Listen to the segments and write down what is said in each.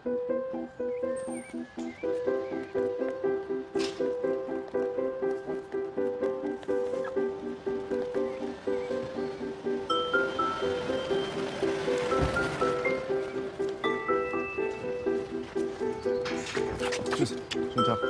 Tschüss. Schönen Tag.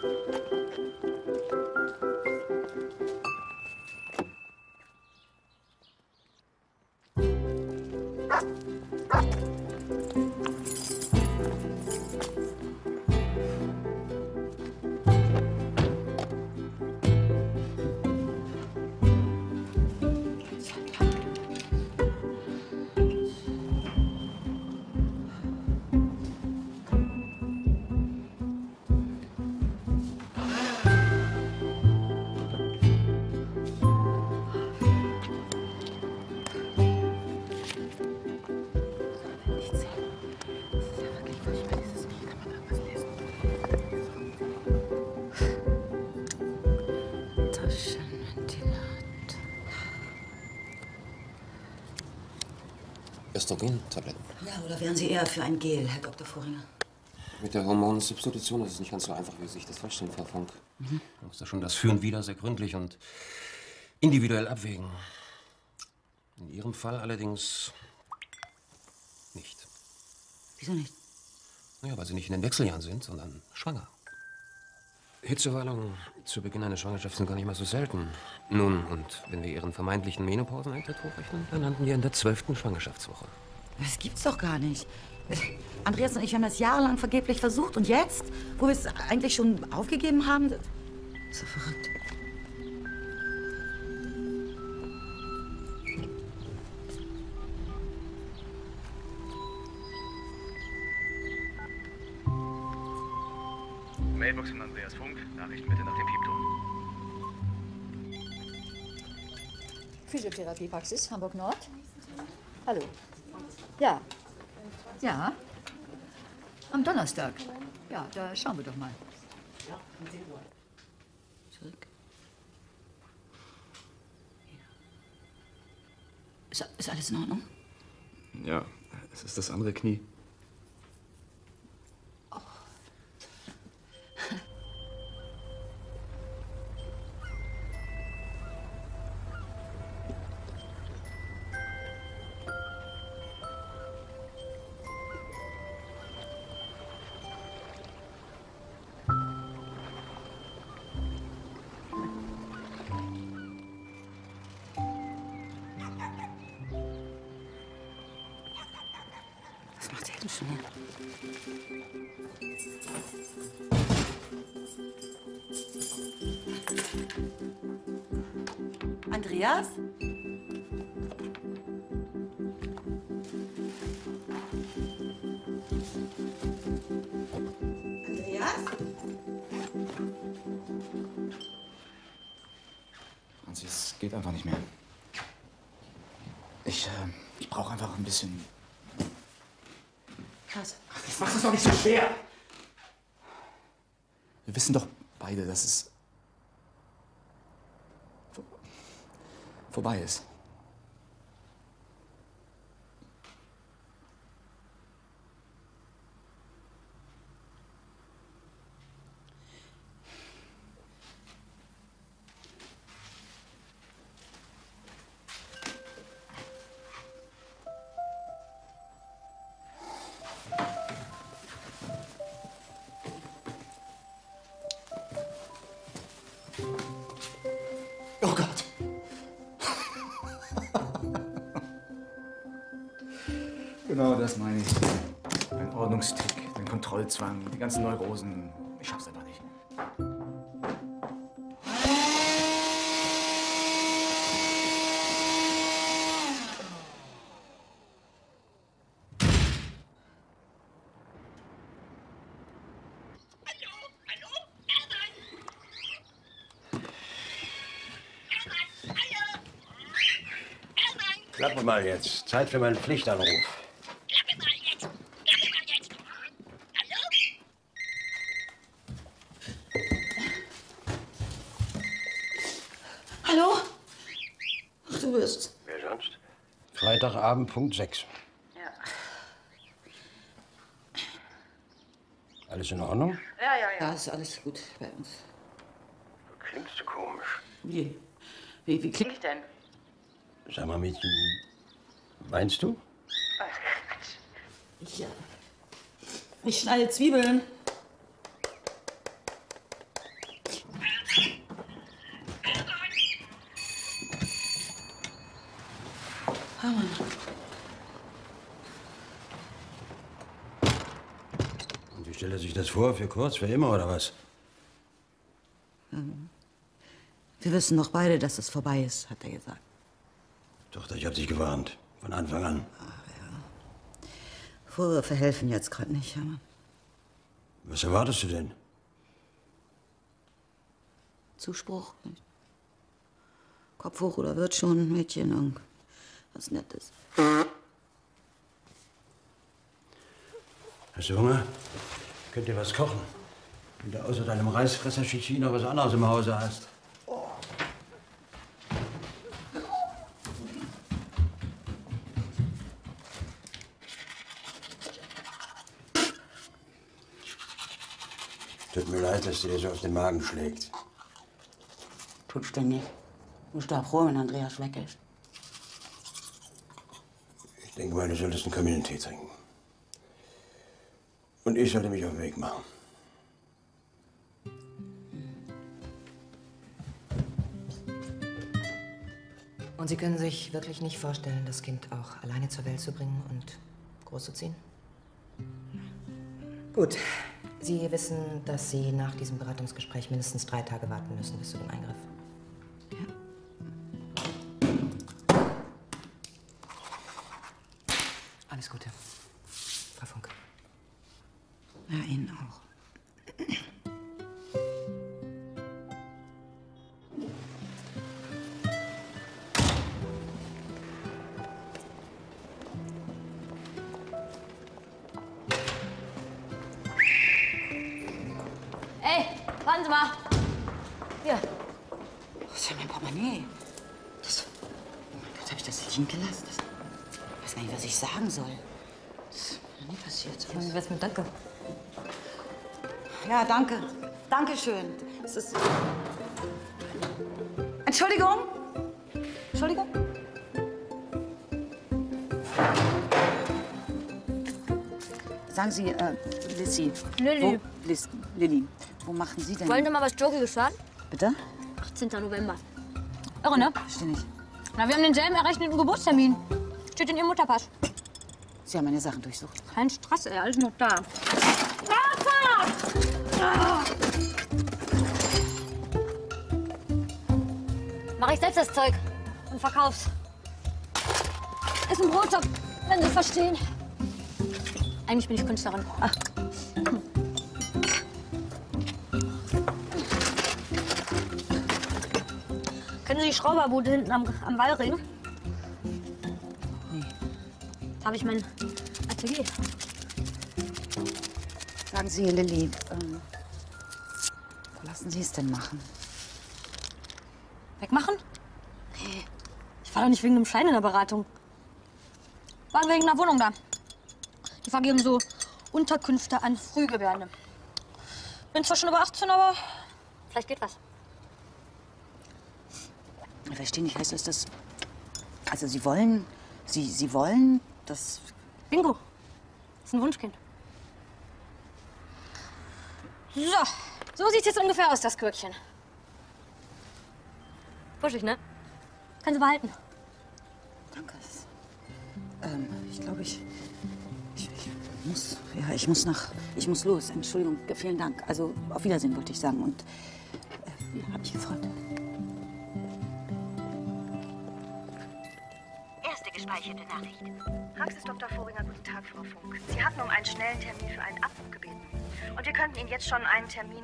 Östrogen-Tabletten. Ja, oder wären Sie eher für ein Gel, Herr Dr. Voringer? Mit der Hormonsubstitution ist es nicht ganz so einfach, wie Sie sich das vorstellen, Frau Funk. Man muss da schon das Für und Wider sehr gründlich und individuell abwägen. In Ihrem Fall allerdings nicht. Wieso nicht? Naja, weil Sie nicht in den Wechseljahren sind, sondern schwanger. Hitzewallungen zu Beginn einer Schwangerschaft sind gar nicht mal so selten. Nun, und wenn wir Ihren vermeintlichen Menopauseneintritt hochrechnen, dann landen wir in der 12. Schwangerschaftswoche. Das gibt's doch gar nicht. Andreas und ich haben das jahrelang vergeblich versucht. Und jetzt, wo wir es eigentlich schon aufgegeben haben, das ist so verrückt. Mailbox von Andreas Funk. Nachrichten bitte nach dem Piepton. Physiotherapiepraxis, Hamburg Nord. Hallo. Ja. Ja. Am Donnerstag. Ja, da schauen wir doch mal. Zurück. Ist alles in Ordnung? Ja, es ist das andere Knie. Was macht der denn schon hier? Andreas? Andreas? Franzi, es geht einfach nicht mehr. Ich brauche einfach ein bisschen... Was? Ach, jetzt mach das doch nicht so schwer! Wir wissen doch beide, dass es... vorbei ist. Oh Gott! Genau das meine ich. Ein Ordnungstick, den Kontrollzwang, die ganzen Neurosen. Ich schaff's einfach nicht. Klappe mal jetzt. Zeit für meinen Pflichtanruf. Hallo? Ach, du bist. Wer sonst? Freitagabend, Punkt 6. Ja. Alles in Ordnung? Ja, ist alles gut bei uns. Du klingst so komisch. Wie klinge ich denn? Sag mal, Mädchen, weinst du? Ich schneide Zwiebeln. Und wie stellt er sich das vor? Für kurz, für immer oder was? Wir wissen doch beide, dass es vorbei ist, hat er gesagt. Tochter, ich hab dich gewarnt. Von Anfang an. Vorwürfe helfen jetzt gerade nicht, Hermann. Was erwartest du denn? Zuspruch. Nicht? Kopf hoch oder wird schon, Mädchen, irgendwas Nettes. Hast du Hunger? Könnt ihr was kochen? Wenn du außer deinem Reisfresser Chichi noch was anderes im Hause hast. Tut mir leid, dass dir so auf den Magen schlägt. Tut's denn nicht. Du bist doch froh, wenn Andreas weg ist. Ich denke mal, du solltest einen Kamillentee trinken. Und ich sollte mich auf den Weg machen. Und Sie können sich wirklich nicht vorstellen, das Kind auch alleine zur Welt zu bringen und großzuziehen? Gut. Sie wissen, dass Sie nach diesem Beratungsgespräch mindestens 3 Tage warten müssen bis zu dem Eingriff. Alles Gute, Frau Funk. Ja, Ihnen auch. Ey, warten Sie mal. Hier. Das ist ja mein Portemonnaie. Das habe ich das liegen gelassen. Ich weiß gar nicht, was ich sagen soll. Das ist mir nie passiert. Wie wär's mit Danke? Ja, danke. Dankeschön. Es ist... Entschuldigung? Entschuldigung? Sagen Sie, Lissy. Lilly. Lilly, wo machen Sie denn? Wollen Sie mal was Jogiges hören? Bitte? 18. November. Irre, ne? Verstehe nicht. Na, wir haben denselben errechneten Geburtstermin. Steht in Ihrem Mutterpass. Sie haben meine Sachen durchsucht. Kein Stress, ey, alles noch da. Mach ich selbst das Zeug und verkauf's. Ist ein Brotjob, wenn Sie verstehen. Eigentlich bin ich Künstlerin. Ach. Kennen Sie die Schrauberbude hinten am Wallring? Nee. Da habe ich mein Atelier. Sagen Sie, Lilly, wo lassen Sie es denn machen? Wegmachen? Nee. Ich war doch nicht wegen einem Schein in der Beratung. War wegen einer Wohnung da. Die vergeben so Unterkünfte an Frühgebärende. Bin zwar schon über 18, aber vielleicht geht was. Ich verstehe nicht, heißt das, also Sie wollen, Sie wollen, das... Bingo. Das ist ein Wunschkind. So sieht es jetzt ungefähr aus, das Gürkchen. Wuschig, ne? Können Sie behalten. Danke. Ich glaube, ich muss, ja, ich muss los. Entschuldigung, vielen Dank. Also, auf Wiedersehen wollte ich sagen und hat mich gefreut. Erste gespeicherte Nachricht. Praxis Dr. Voringer, guten Tag, Frau Funk. Sie hatten um einen schnellen Termin für einen Abbruch gebeten. Und wir könnten Ihnen jetzt schon einen Termin...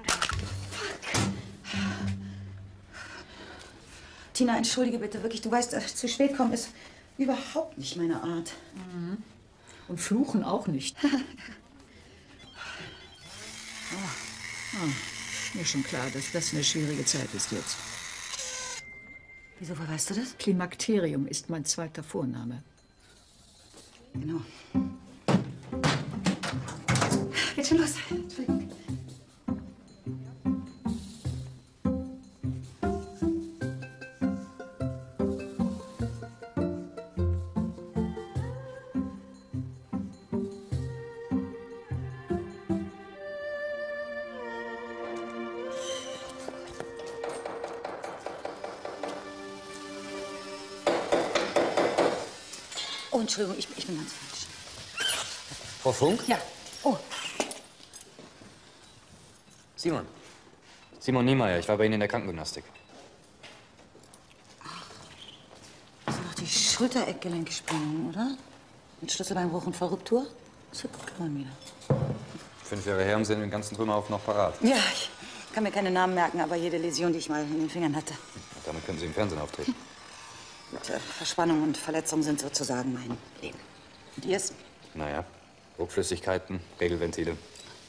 Tina, entschuldige bitte, wirklich. Du weißt, zu spät kommen ist überhaupt nicht meine Art. Mhm. Und fluchen auch nicht. Mir schon klar, dass das eine schwierige Zeit ist jetzt. Wieso, woher weißt du das? Klimakterium ist mein zweiter Vorname. Genau. Geht schon los. Entschuldigung. Oh, Entschuldigung, ich bin ganz falsch. Frau Funk? Ja. Oh. Simon. Simon Niemeyer, ich war bei Ihnen in der Krankengymnastik. Das ist doch die Schulter-Eckgelenksprengung, oder? Mit Schlüsselbeinbruch und Vollruptur? Zuckt man wieder. 5 Jahre her haben Sie den ganzen Trümmerhaufen noch parat. Ja, ich kann mir keine Namen merken, aber jede Läsion, die ich mal in den Fingern hatte. Damit können Sie im Fernsehen auftreten. Verspannung und Verletzung sind sozusagen mein Leben. Und Ihrs? Naja, Druckflüssigkeiten, Regelventile.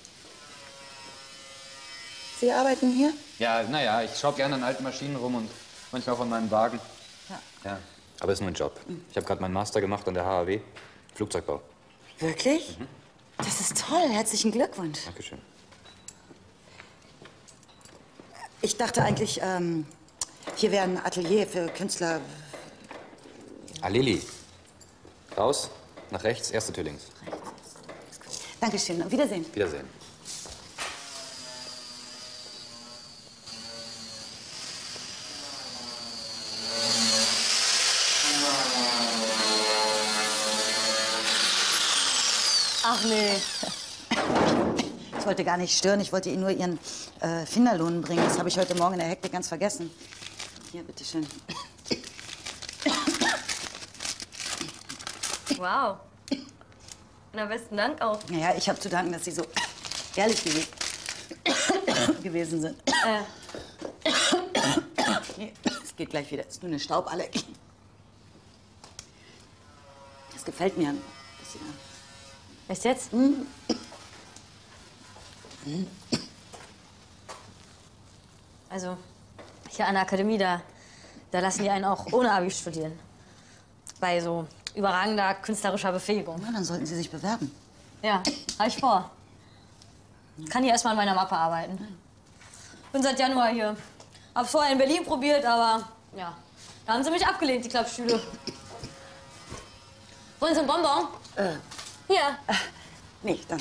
Sie arbeiten hier? Ja, naja, ich schaue gerne an alten Maschinen rum und manchmal auch an meinem Wagen. Ja. Aber ist nur ein Job. Ich habe gerade meinen Master gemacht an der HAW. Flugzeugbau. Wirklich? Mhm. Das ist toll. Herzlichen Glückwunsch. Dankeschön. Ich dachte eigentlich, hier wäre ein Atelier für Künstler. Lili. Raus, nach rechts, erste Tür links. Dankeschön. Auf Wiedersehen. Wiedersehen. Ach nee. Ich wollte gar nicht stören. Ich wollte Ihnen nur Ihren Finderlohn bringen. Das habe ich heute Morgen in der Hektik ganz vergessen. Hier, bitteschön. Wow. Na, besten Dank auch. Naja, ich habe zu danken, dass Sie so ehrlich gewesen sind. Es geht gleich wieder. Es ist nur eine Stauballergie. Das gefällt mir. Echt jetzt? Also, hier an der Akademie, da lassen die einen auch ohne Abi studieren. Bei so überragender künstlerischer Befähigung. Na, dann sollten Sie sich bewerben. Ja, habe ich vor. Kann hier erstmal an meiner Mappe arbeiten. Bin seit Januar hier. Hab's vorher in Berlin probiert, aber ja, da haben sie mich abgelehnt, die Klappstühle. Wollen Sie ein Bonbon? Hier. Nee, danke.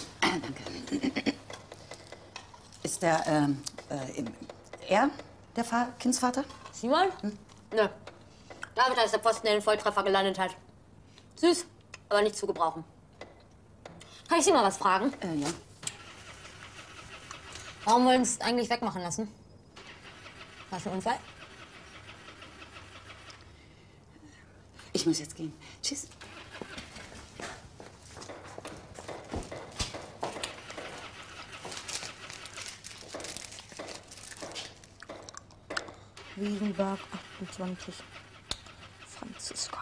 Ist der, er der Kindsvater? Simon? Nö. David ist der Posten, der den Volltreffer gelandet hat. Süß, aber nicht zu gebrauchen. Kann ich Sie mal was fragen? Ja. Warum wollen Sie es eigentlich wegmachen lassen? Was für ein Unfall? Ich muss jetzt gehen. Tschüss. Wiesenberg 28. Franziska.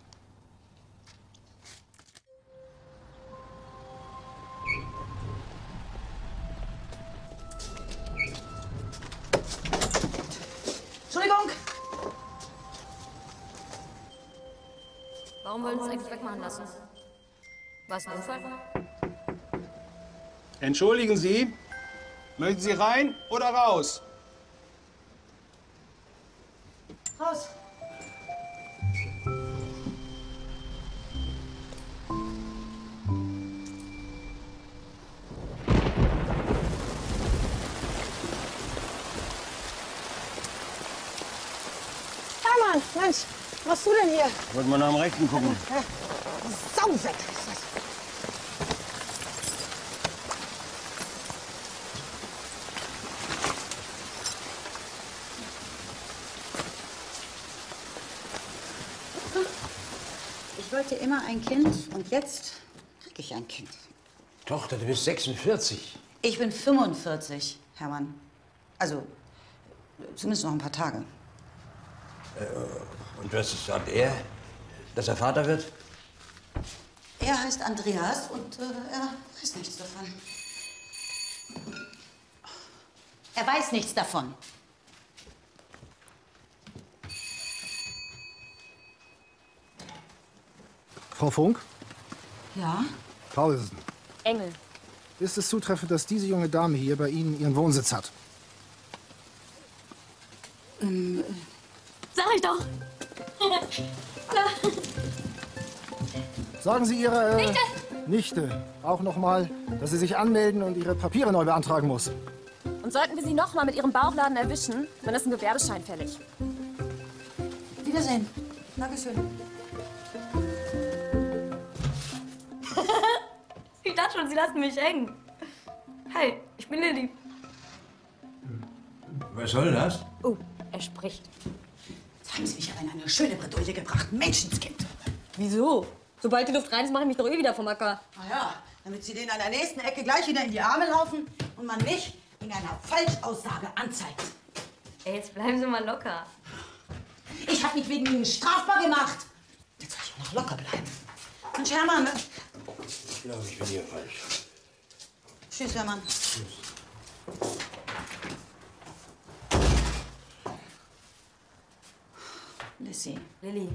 Entschuldigung! Warum wollen Sie es eigentlich wegmachen lassen? War es ein Unfall? Entschuldigen Sie, möchten Sie rein oder raus? Raus! Hermann, Mensch, was machst du denn hier? Wollte mal nach dem Rechten gucken. Ja, Sausack. Ich wollte immer ein Kind und jetzt krieg ich ein Kind. Tochter, du bist 46. Ich bin 45, Hermann. Also, zumindest noch ein paar Tage. Und was sagt er, dass er Vater wird? Er heißt Andreas und er weiß nichts davon. Er weiß nichts davon. Frau Funk? Ja? Paulsen. Engel. Ist es zutreffend, dass diese junge Dame hier bei Ihnen ihren Wohnsitz hat? Sag ich doch. Sagen Sie Ihrer Nichte auch noch mal, dass sie sich anmelden und ihre Papiere neu beantragen muss. Und sollten wir sie noch mal mit ihrem Bauchladen erwischen, dann ist ein Gewerbeschein fällig. Wiedersehen. Dankeschön. Ich dachte schon, Sie lassen mich hängen. Hi, ich bin Lilly. Was soll das? Oh, er spricht. Jetzt haben Sie mich aber in eine schöne Bredouille gebracht. Menschenskind. Wieso? Sobald die Luft rein ist, mache ich mich doch eh wieder vom Acker. Na ja, damit Sie den an der nächsten Ecke gleich wieder in die Arme laufen und man mich wegen einer Falschaussage anzeigt. Ey, jetzt bleiben Sie mal locker. Ich habe mich wegen Ihnen strafbar gemacht. Jetzt soll ich auch noch locker bleiben. Und Hermann, ne? Ich glaube, ich bin hier falsch. Tschüss, Hermann. Tschüss. Lissy, Lilly.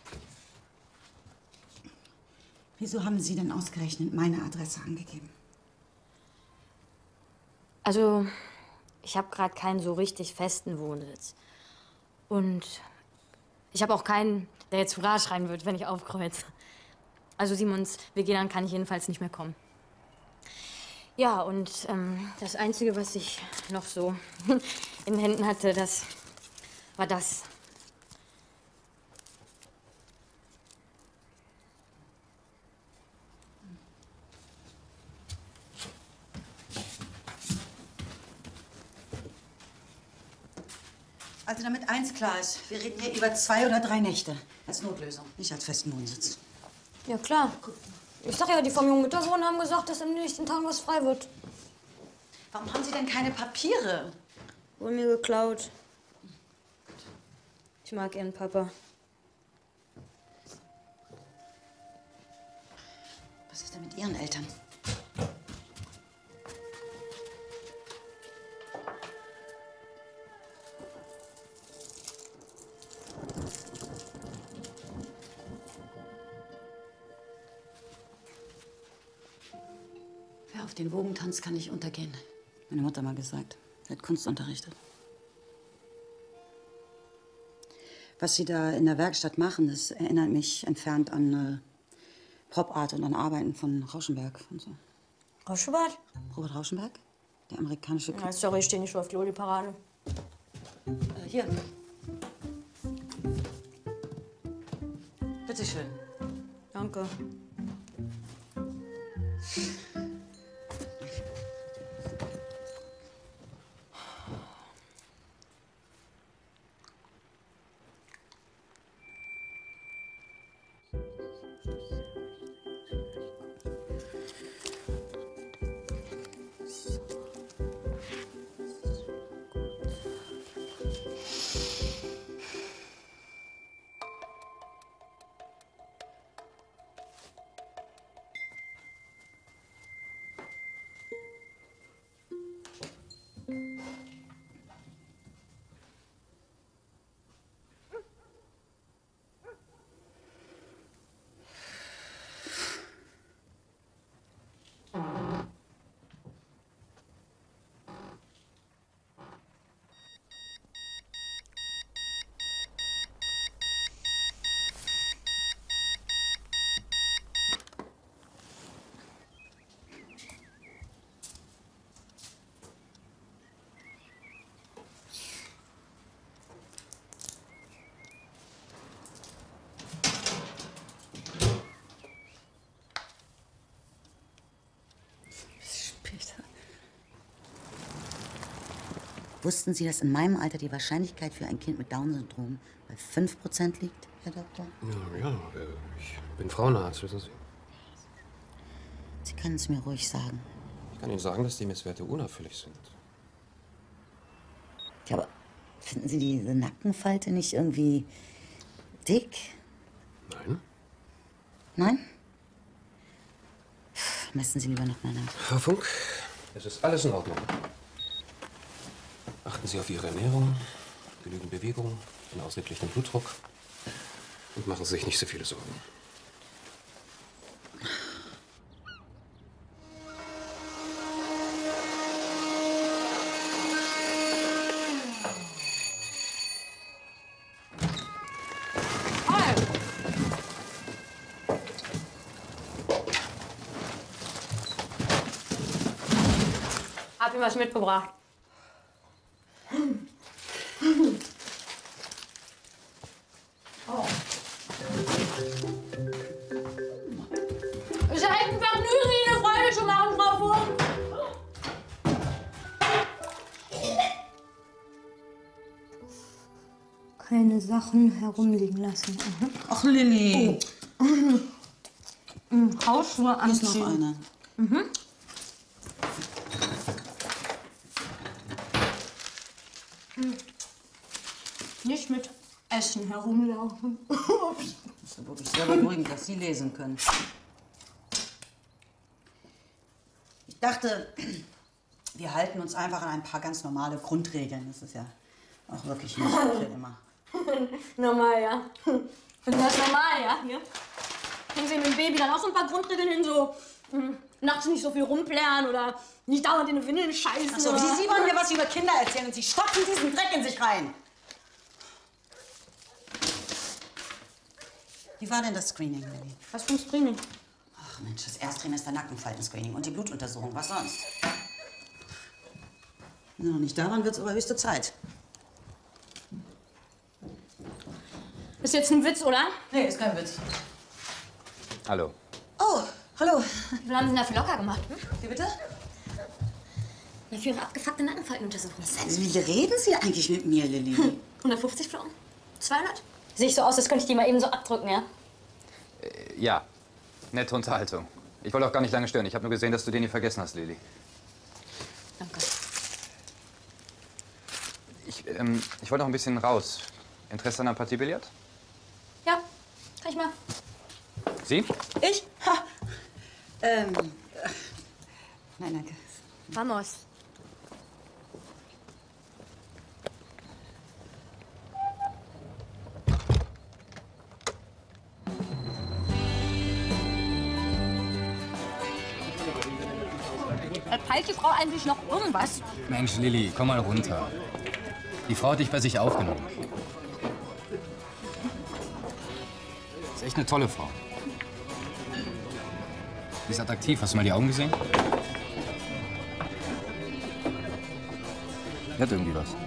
wieso haben Sie denn ausgerechnet meine Adresse angegeben? Also, ich habe gerade keinen so richtig festen Wohnsitz. Und ich habe auch keinen, der jetzt Hurra schreien wird, wenn ich aufkreuze. Also Simons WG, dann kann ich jedenfalls nicht mehr kommen. Ja, und das Einzige, was ich noch so in den Händen hatte, das war das. Also damit eins klar ist, wir reden hier über 2 oder 3 Nächte. Als Notlösung, nicht als festen Wohnsitz. Ja, klar. Ich sag ja, die vom jungen Müttersohn haben gesagt, dass in den nächsten Tagen was frei wird. Warum haben Sie denn keine Papiere? Wurde mir geklaut. Ich mag Ihren Papa. Was ist denn mit Ihren Eltern? Wer auf den Wogen tanzt, kann nicht untergehen. Meine Mutter mal gesagt. Sie hat Kunst unterrichtet. Was Sie da in der Werkstatt machen, das erinnert mich entfernt an Pop-Art und an Arbeiten von Rauschenberg und so. Rauschenberg? Robert Rauschenberg? Der amerikanische Ja, sorry, ich stehe nicht so auf die Lolli-Parade. Hier. Bitte schön. Danke. Wussten Sie, dass in meinem Alter die Wahrscheinlichkeit für ein Kind mit Down-Syndrom bei 5% liegt, Herr Doktor? Ja, ich bin Frauenarzt, wissen Sie. Sie können es mir ruhig sagen. Ich kann Ihnen sagen, dass die Messwerte unerfüllig sind. Ja, aber finden Sie diese Nackenfalte nicht irgendwie dick? Nein. Nein? Messen Sie lieber noch mal nach. Frau Funk, es ist alles in Ordnung. Achten Sie auf Ihre Ernährung, genügend Bewegung, einen ausgegleichen Blutdruck und machen Sie sich nicht so viele Sorgen. Hab ihm was mitgebracht. Oh. Ist ja hinten keine Sachen herumliegen lassen. Mhm. Ach, Lilly. Oh. Hausschuhe anziehen. Hier ist noch eine. Mhm. Nicht mit Essen herumlaufen. Das ist wirklich sehr beruhigend, dass Sie lesen können. Ich dachte, wir halten uns einfach an ein paar ganz normale Grundregeln. Das ist ja auch wirklich nicht für immer. Normal, ja. Das ist normal, ja. Hier. Kriegen Sie mit dem Baby dann auch so ein paar Grundregeln hin, so nachts nicht so viel rumplären oder nicht dauernd in den Windeln scheißen. Ach so, oder? Sie wollen mir was über Kinder erzählen und Sie stopfen diesen Dreck in sich rein. Wie war denn das Screening, Lilly? Was für ein Screening? Ach Mensch, das Ersttrimester Nackenfalten-Screening und die Blutuntersuchung. Was sonst? Wenn Sie noch nicht da waren, wird's aber höchste Zeit. Ist jetzt ein Witz, oder? Nee, ist kein Witz. Hallo. Oh, hallo. Wie viel haben Sie denn dafür locker gemacht? Hm? Wie bitte? Na, für Ihre abgefuckte Nackenfaltenuntersuchung. Wie reden Sie eigentlich mit mir, Lilly? 150 Flocken? 200? Sehe ich so aus, als könnte ich die mal eben so abdrücken, ja? Ja, nette Unterhaltung. Ich wollte auch gar nicht lange stören. Ich habe nur gesehen, dass du den nie vergessen hast, Lilly. Danke. Ich wollte noch ein bisschen raus. Interesse an einer Partie Billard? Ja, kann ich mal. Sie? Ich? Ha. Nein, danke. Vamos. Peilt die Frau eigentlich noch irgendwas? Mensch, Lilly, komm mal runter. Die Frau hat dich bei sich aufgenommen. Ist echt eine tolle Frau. Die ist attraktiv. Hast du mal die Augen gesehen? Die hat irgendwie was.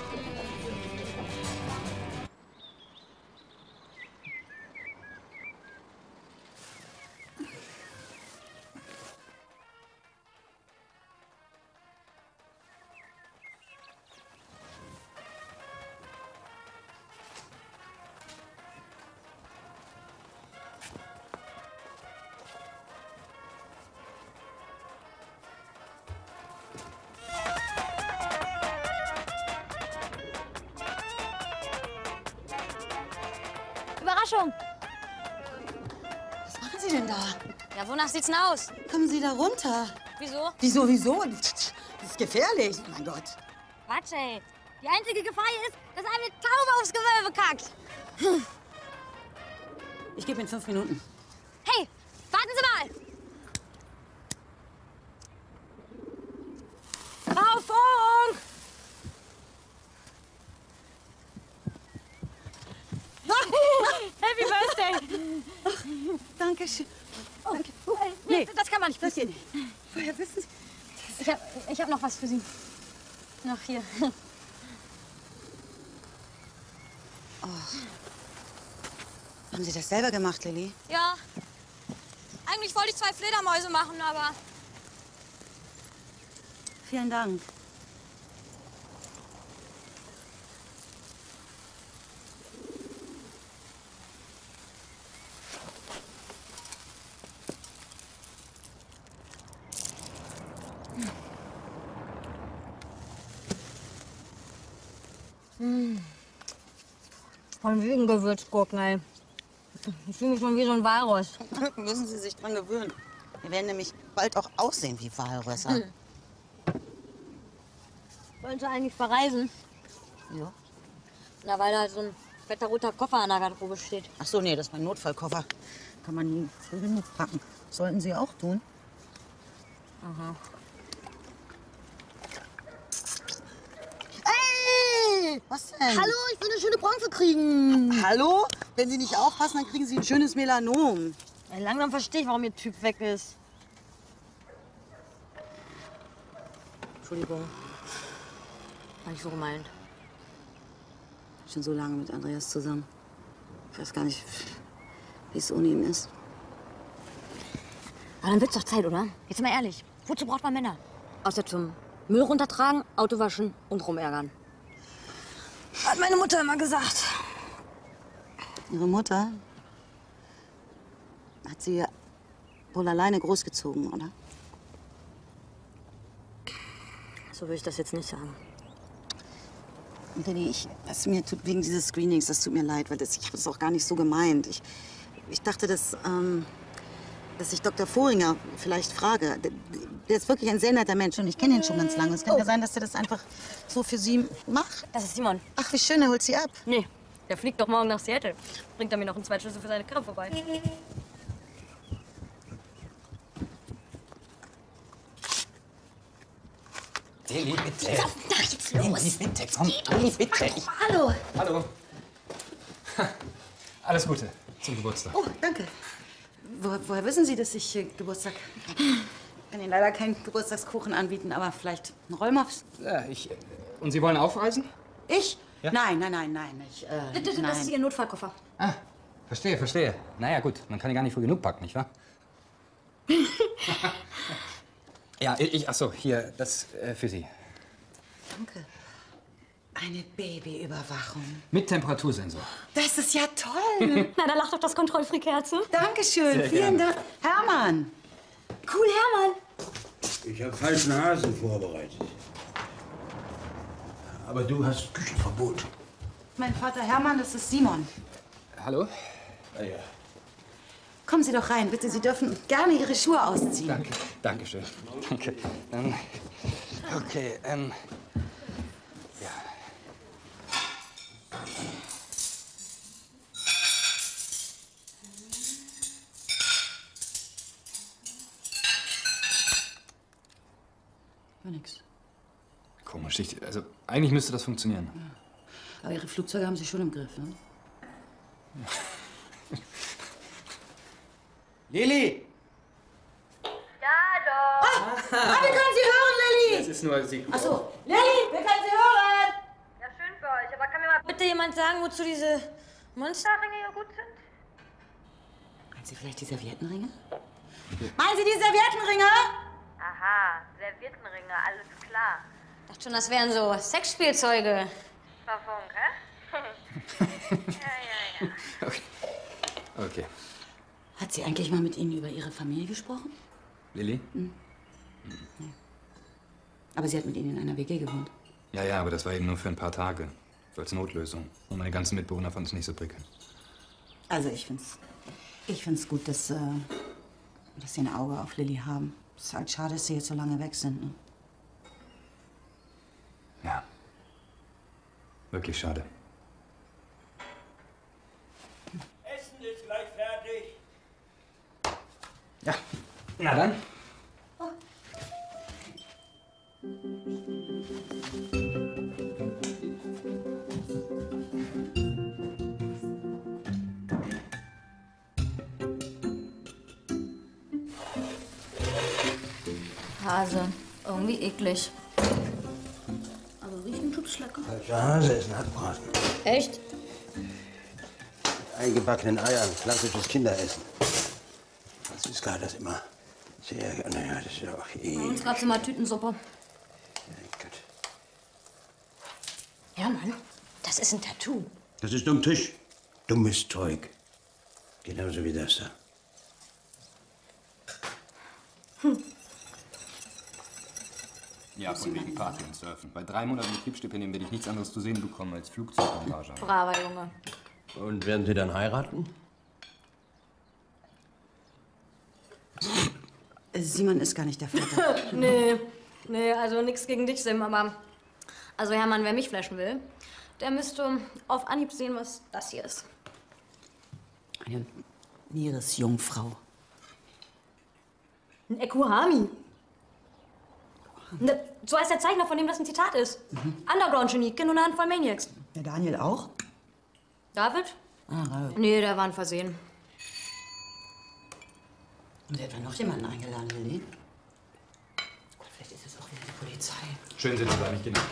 Überraschung. Was machen Sie denn da? Ja, wonach sieht's denn aus? Kommen Sie da runter. Wieso? Wieso? Das ist gefährlich. Oh mein Gott. Quatsch, ey. Die einzige Gefahr hier ist, dass eine Taube aufs Gewölbe kackt. Ich gebe Ihnen 5 Minuten. Hey, warten Sie mal. Frau Funk! Happy Birthday! Dankeschön. Oh, Danke. Nee, das kann man nicht Das passieren. hier nicht. Woher wissen Sie? Ich hab noch was für Sie. Noch hier. Oh. Haben Sie das selber gemacht, Lilly? Ja. Eigentlich wollte ich 2 Fledermäuse machen, aber... Vielen Dank. Von wegen Gewürzgurken, ey. Ich fühle mich schon wie so ein Walross. Müssen Sie sich dran gewöhnen. Wir werden nämlich bald auch aussehen wie Walrösser. Wollen Sie eigentlich verreisen? Ja. Na, weil da so ein fetter roter Koffer an der Garderobe steht. Ach so, nee, das ist mein Notfallkoffer. Kann man nie früh genug packen. Sollten Sie auch tun. Aha. Hey! Was denn? Hallo, ich will eine schöne Bronze kriegen. Hallo? Wenn Sie nicht aufpassen, dann kriegen Sie ein schönes Melanom. Ja, langsam verstehe ich, warum Ihr Typ weg ist. Entschuldigung. War nicht so gemeint. Ich bin schon so lange mit Andreas zusammen. Ich weiß gar nicht, wie es ohne ihn ist. Aber dann wird's doch Zeit, oder? Jetzt mal ehrlich. Wozu braucht man Männer? Außer zum Müll runtertragen, Auto waschen und rumärgern. Hat meine Mutter immer gesagt. Ihre Mutter hat Sie wohl alleine großgezogen, oder? So würde ich das jetzt nicht sagen. Und Lilly, was mir tut wegen dieses Screenings, das tut mir leid, weil ich habe das auch gar nicht so gemeint. Ich dachte, dass ich Dr. Voringer vielleicht frage. Der ist wirklich ein sehr netter Mensch und ich kenne ihn schon ganz lange. Es kann ja sein, dass er das einfach so für Sie macht. Das ist Simon. Ach, wie schön, er holt Sie ab. Nee, der fliegt doch morgen nach Seattle. Bringt er mir noch einen Zweitschlüssel für seine Karre vorbei. Lilly, bitte. Na, jetzt los. Lilly, bitte, komm. Lilly, bitte. Hallo. Hallo. Alles Gute zum Geburtstag. Oh, danke. Woher wissen Sie, dass ich Geburtstag habe? Ich kann Ihnen leider keinen Geburtstagskuchen anbieten, aber vielleicht einen Rollmops. Ja, und Sie wollen aufreisen? Ich? Ja? Nein. Ich, Das nein. ist Ihr Notfallkoffer. Ah, verstehe. Naja, gut, man kann ja gar nicht früh genug packen, nicht wahr? Ja, ach so, hier, das für Sie. Danke. Eine Babyüberwachung. Mit Temperatursensor. Das ist ja toll. Na, da lacht doch das Kontrollfreak-Herz. Dankeschön. Sehr Vielen gerne. Dank. Hermann. Cool, Hermann. Ich habe falschen Hasen vorbereitet. Aber du hast Küchenverbot. Mein Vater Hermann, das ist Simon. Hallo? Ah ja. Kommen Sie doch rein, bitte. Sie dürfen gerne Ihre Schuhe ausziehen. Dankeschön. Danke. Okay, ja. War nix. Komisch. Also, eigentlich müsste das funktionieren. Aber Ihre Flugzeuge haben Sie schon im Griff, ne? Lilly! Ja, doch. Ah, wir können Sie hören, Lilly! Das ist nur Sie. Ach so. Lilly, wir können Sie hören! Ja, schön für euch. Aber kann mir mal Bitte jemand sagen, wozu diese Monsterringe hier gut sind? Meinen Sie vielleicht die Serviettenringe? Meinen Sie die Serviettenringe? Aha, Serviettenringe, alles klar. Ich dachte schon, das wären so Sexspielzeuge. Verfunk, hä? ja. Okay. Hat sie eigentlich mal mit Ihnen über Ihre Familie gesprochen? Lilly? Nee. Aber sie hat mit Ihnen in einer WG gewohnt. Ja, aber das war eben nur für ein paar Tage. So als Notlösung. Und meine ganzen Mitbewohner fanden es nicht so prickelnd. Also ich find's gut, dass Sie ein Auge auf Lilly haben. Es ist halt schade, dass Sie jetzt so lange weg sind. Ne? Ja. Wirklich schade. Essen ist gleich fertig. Ja, na dann. Hase. Irgendwie eklig. Aber riechen tut's lecker. Falscher Hase ist ein Hackbraten. Echt? Mit eingebackenen Eiern. Klassisches Kinderessen. Süß gar das immer. Sehr, naja, das ist ja auch Bei uns gab's immer Tütensuppe. Gut. Ja, Mann. Das ist ein Tattoo. Das ist am Tisch. Dummes Zeug. Genauso wie das da. Ja, von wegen Party und Surfen. Bei 3 Monaten Betriebsstipendium werde ich nichts anderes zu sehen bekommen als Flugzeugmontage. Braver Junge. Und werden Sie dann heiraten? Simon ist gar nicht der Vater. Nee, also nichts gegen dich, Sim, aber... Also Hermann, wer mich flashen will, der müsste auf Anhieb sehen, was das hier ist. Eine Meeresjungfrau. Ein Ekuhami. So heißt der Zeichner, von dem das ein Zitat ist. Underground-Genie, kennt nur eine Handvoll Maniacs. Der Daniel auch? David? Ah, David. Nee, der war ein Versehen. Und etwa noch jemanden eingeladen, Lilly? Gott, vielleicht ist es auch wieder die Polizei. Schön sind Sie da nicht, genau.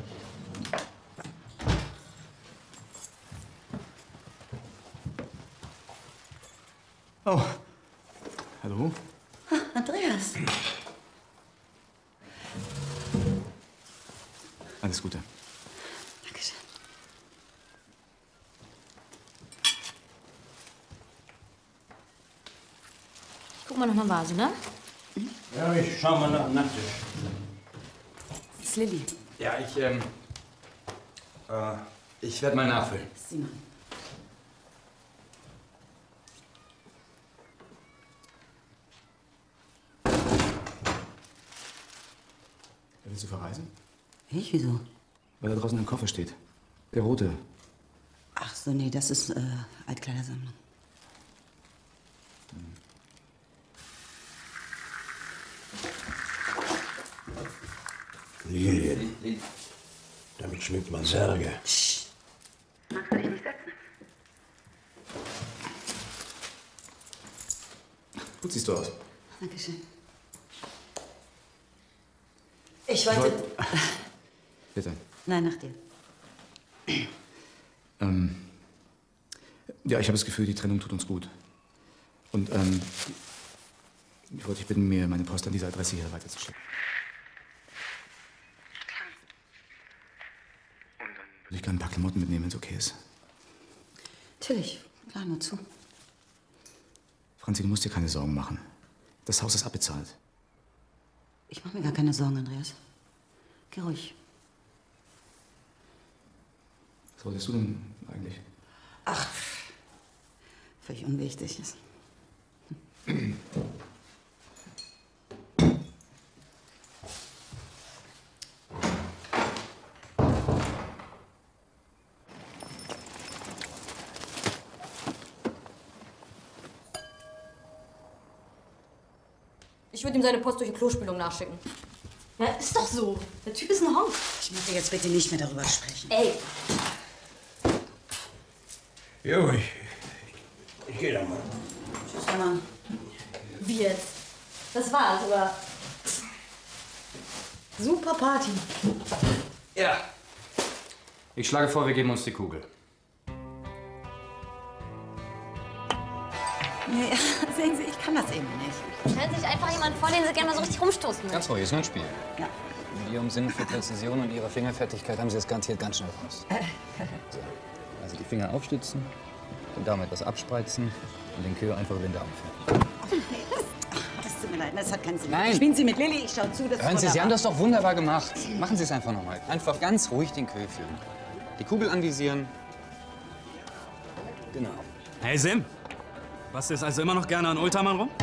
Oh. Hallo? Andreas. Alles Gute. Dankeschön. wir noch eine Vase, ne? Ja, ich schau mal nach dem Nachttisch. Das ist Lilly. Ja, ich werde mal nachfüllen. Sie machen. Willst du verreisen? Ich? Wieso? Weil da draußen ein Koffer steht. Der rote. Ach so, nee, das ist Altkleidersammlung. Lilien. Damit schmückt man Särge. Psst. Magst du dich nicht setzen? Gut siehst du aus. Dankeschön. Ich wollte... Bitte. Nein, nach dir. Ja, ich habe das Gefühl, die Trennung tut uns gut. Und ich wollte dich bitten, mir meine Post an diese Adresse hier weiterzuschicken. Klar. Würde ich gerne ein paar Klamotten mitnehmen, wenn es okay ist. Natürlich. Klar, nur zu. Franzi, du musst dir keine Sorgen machen. Das Haus ist abbezahlt. Ich mache mir gar keine Sorgen, Andreas. Geh ruhig. Was wolltest du denn eigentlich? Ach, völlig unwichtig ist. Ich würde ihm seine Post durch die Klospülung nachschicken. Ja, ist doch so. Der Typ ist ein Honk. Ich möchte jetzt bitte nicht mehr darüber sprechen. Ey, Jo, ich gehe dann mal. Tschüss, Hermann. wie jetzt? Das war's, oder? Super Party. Ja. Ich schlage vor, wir geben uns die Kugel. Nee, sehen Sie, ich kann das eben nicht. Stellen Sie sich einfach jemanden vor, den Sie gerne mal so richtig rumstoßen würden. Ganz ruhig, ist nur ein Spiel. Ja. Mit Ihrem Sinn für Präzision und Ihrer Fingerfertigkeit haben Sie das garantiert ganz schnell raus. So. Also die Finger aufstützen, den Daumen etwas abspreizen und den Kür einfach über den Daumen führen. Das tut mir leid, das hat keinen Sinn. Nein. Spielen Sie mit Lilly, ich schau zu, das Hören Sie, ist Sie haben wunderbar. das doch wunderbar gemacht. Machen Sie es einfach nochmal. Einfach ganz ruhig den Kür führen. Die Kugel anvisieren. Genau. Hey Sim, bastelst also immer noch gerne an Oldtimern rum?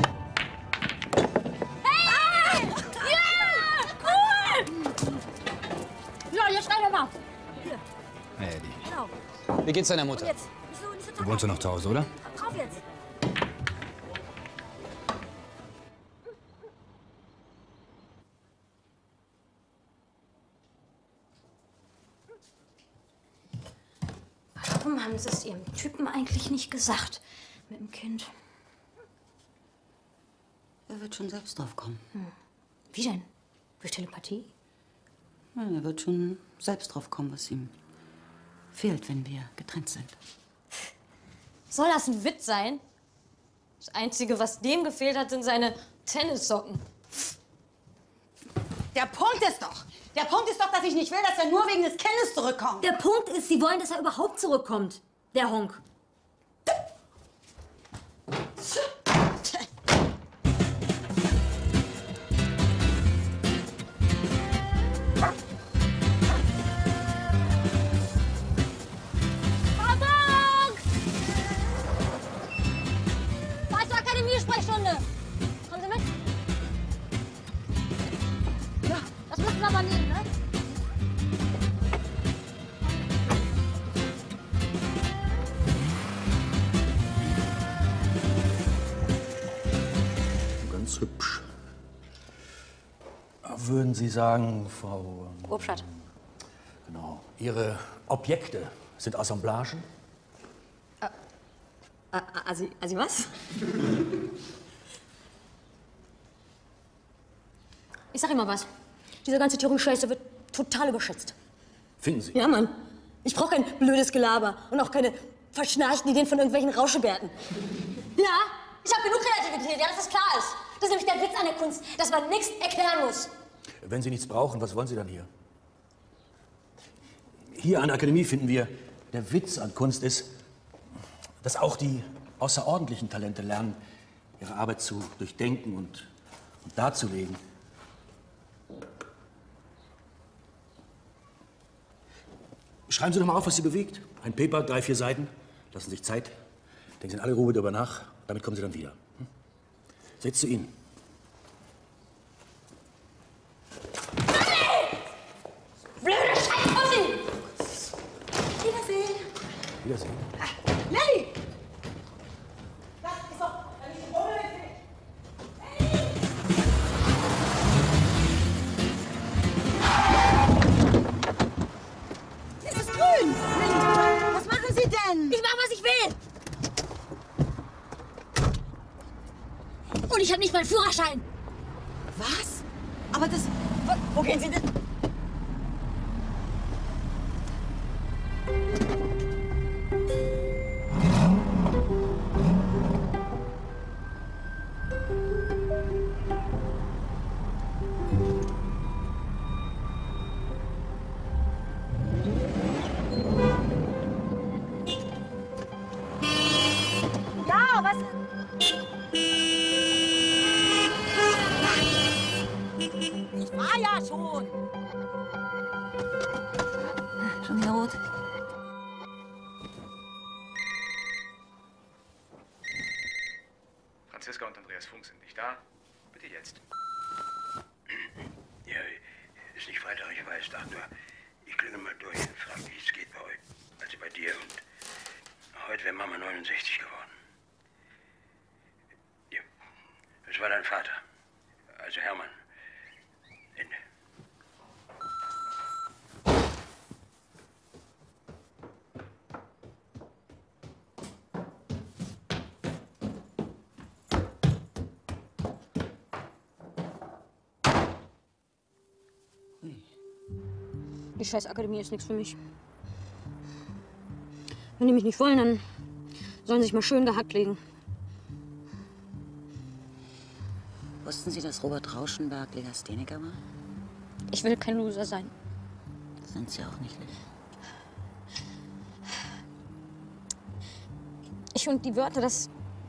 Hey! Ja! Cool! Ja, jetzt schreiben wir mal. Hier, Hey, Eddie. genau. Wie geht's deiner Mutter? Jetzt. Nicht so Du wohnst ja noch zu Hause, oder? drauf jetzt. Warum haben Sie es Ihrem Typen eigentlich nicht gesagt? Mit dem Kind. Er wird schon selbst drauf kommen. Wie denn? Durch Telepathie? Ja, er wird schon selbst drauf kommen, was ihm fehlt, wenn wir getrennt sind. Soll das ein Witz sein? Das Einzige, was dem gefehlt hat, sind seine Tennissocken. Der Punkt ist doch, dass ich nicht will, dass er nur wegen des Kindes zurückkommt. Der Punkt ist, Sie wollen, dass er überhaupt zurückkommt. Der Honk. Pardon! Fahr zur Akademie-Sprechstunde. Kommen Sie mit? Ja, das müssen wir aber nehmen, ne? Ganz hübsch. Würden Sie sagen, Frau... Grobstadt. Genau. Ihre Objekte sind Assemblagen? Also was? Ich sag Ihnen mal was. Diese ganze Theorie-Scheiße wird total überschätzt. Finden Sie? Ja, Mann. Ich brauche kein blödes Gelaber und auch keine verschnarchten Ideen von irgendwelchen Rauschebärten. Ja, ich habe genug Kreativität, ja, dass das klar ist. Das ist nämlich der Witz an der Kunst, dass man nichts erklären muss. Wenn Sie nichts brauchen, was wollen Sie dann hier? Hier an der Akademie finden wir, der Witz an Kunst ist, dass auch die außerordentlichen Talente lernen, Ihre Arbeit zu durchdenken und darzulegen. Schreiben Sie doch mal auf, was Sie bewegt. Ein Paper, 3, 4 Seiten. Lassen Sie sich Zeit. Denken Sie in aller Ruhe darüber nach. Damit kommen Sie dann wieder. Setzt zu Ihnen. Blöde Scheißpussy! Wiedersehen. Wiedersehen. Nelly! Es ist grün! Nelly, was machen Sie denn? Ich mache, was ich will! Und ich habe nicht mal einen Führerschein. Was? Aber das... Wo gehen Sie denn? Ja, was... Ich war ja schon. Schon wieder rot? Franziska und Andreas Funk sind nicht da. Bitte jetzt. Ja, ist nicht weiter, ich weiß, Doktor. Ich klinge mal durch und frage, wie es geht bei euch. Also bei dir. Und heute wäre Mama 69 geworden. Ja, das war dein Vater. Also Hermann. Ende. Die Scheißakademie ist nichts für mich. Wenn die mich nicht wollen, dann sollen sie sich mal schön gehackt legen. Wussten Sie, dass Robert Rauschenberg Legastheniker war? Ich will kein Loser sein. Sind Sie auch nicht, Lilly? Ich und die Wörter, das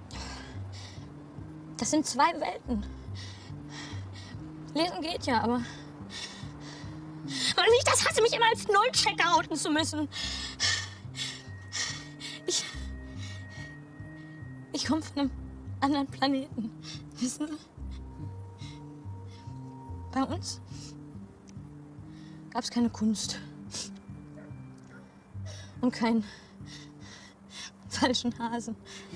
sind zwei Welten. Lesen geht ja, aber nicht das hasse, mich immer als Nullchecker outen zu müssen. Ich komme von einem anderen Planeten. Wissen Sie? Bei uns gab es keine Kunst. Und keinen falschen Hasen.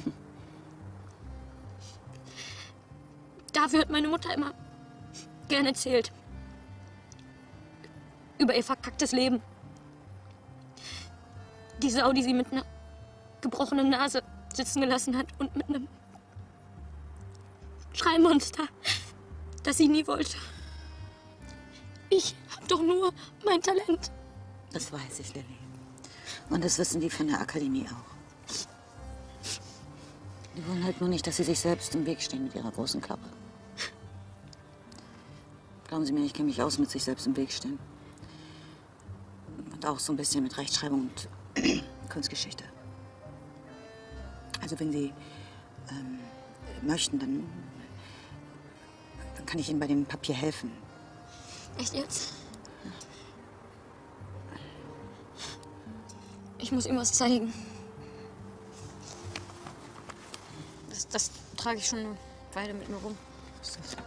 Dafür hat meine Mutter immer gerne erzählt. Über ihr verkacktes Leben. Die Sau, die sie mit einer gebrochenen Nase sitzen gelassen hat und mit einem Schreimonster, das sie nie wollte. Ich hab doch nur mein Talent. Das weiß ich, Lilly. Und das wissen die von der Akademie auch. Die wollen halt nur nicht, dass sie sich selbst im Weg stehen mit ihrer großen Klappe. Glauben Sie mir, ich kenne mich aus mit sich selbst im Weg stehen. Und auch so ein bisschen mit Rechtschreibung und Kunstgeschichte. Also wenn Sie möchten, dann kann ich Ihnen bei dem Papier helfen. Echt jetzt? Ich muss ihm was zeigen. Das trage ich schon eine Weile mit mir rum. Was ist das?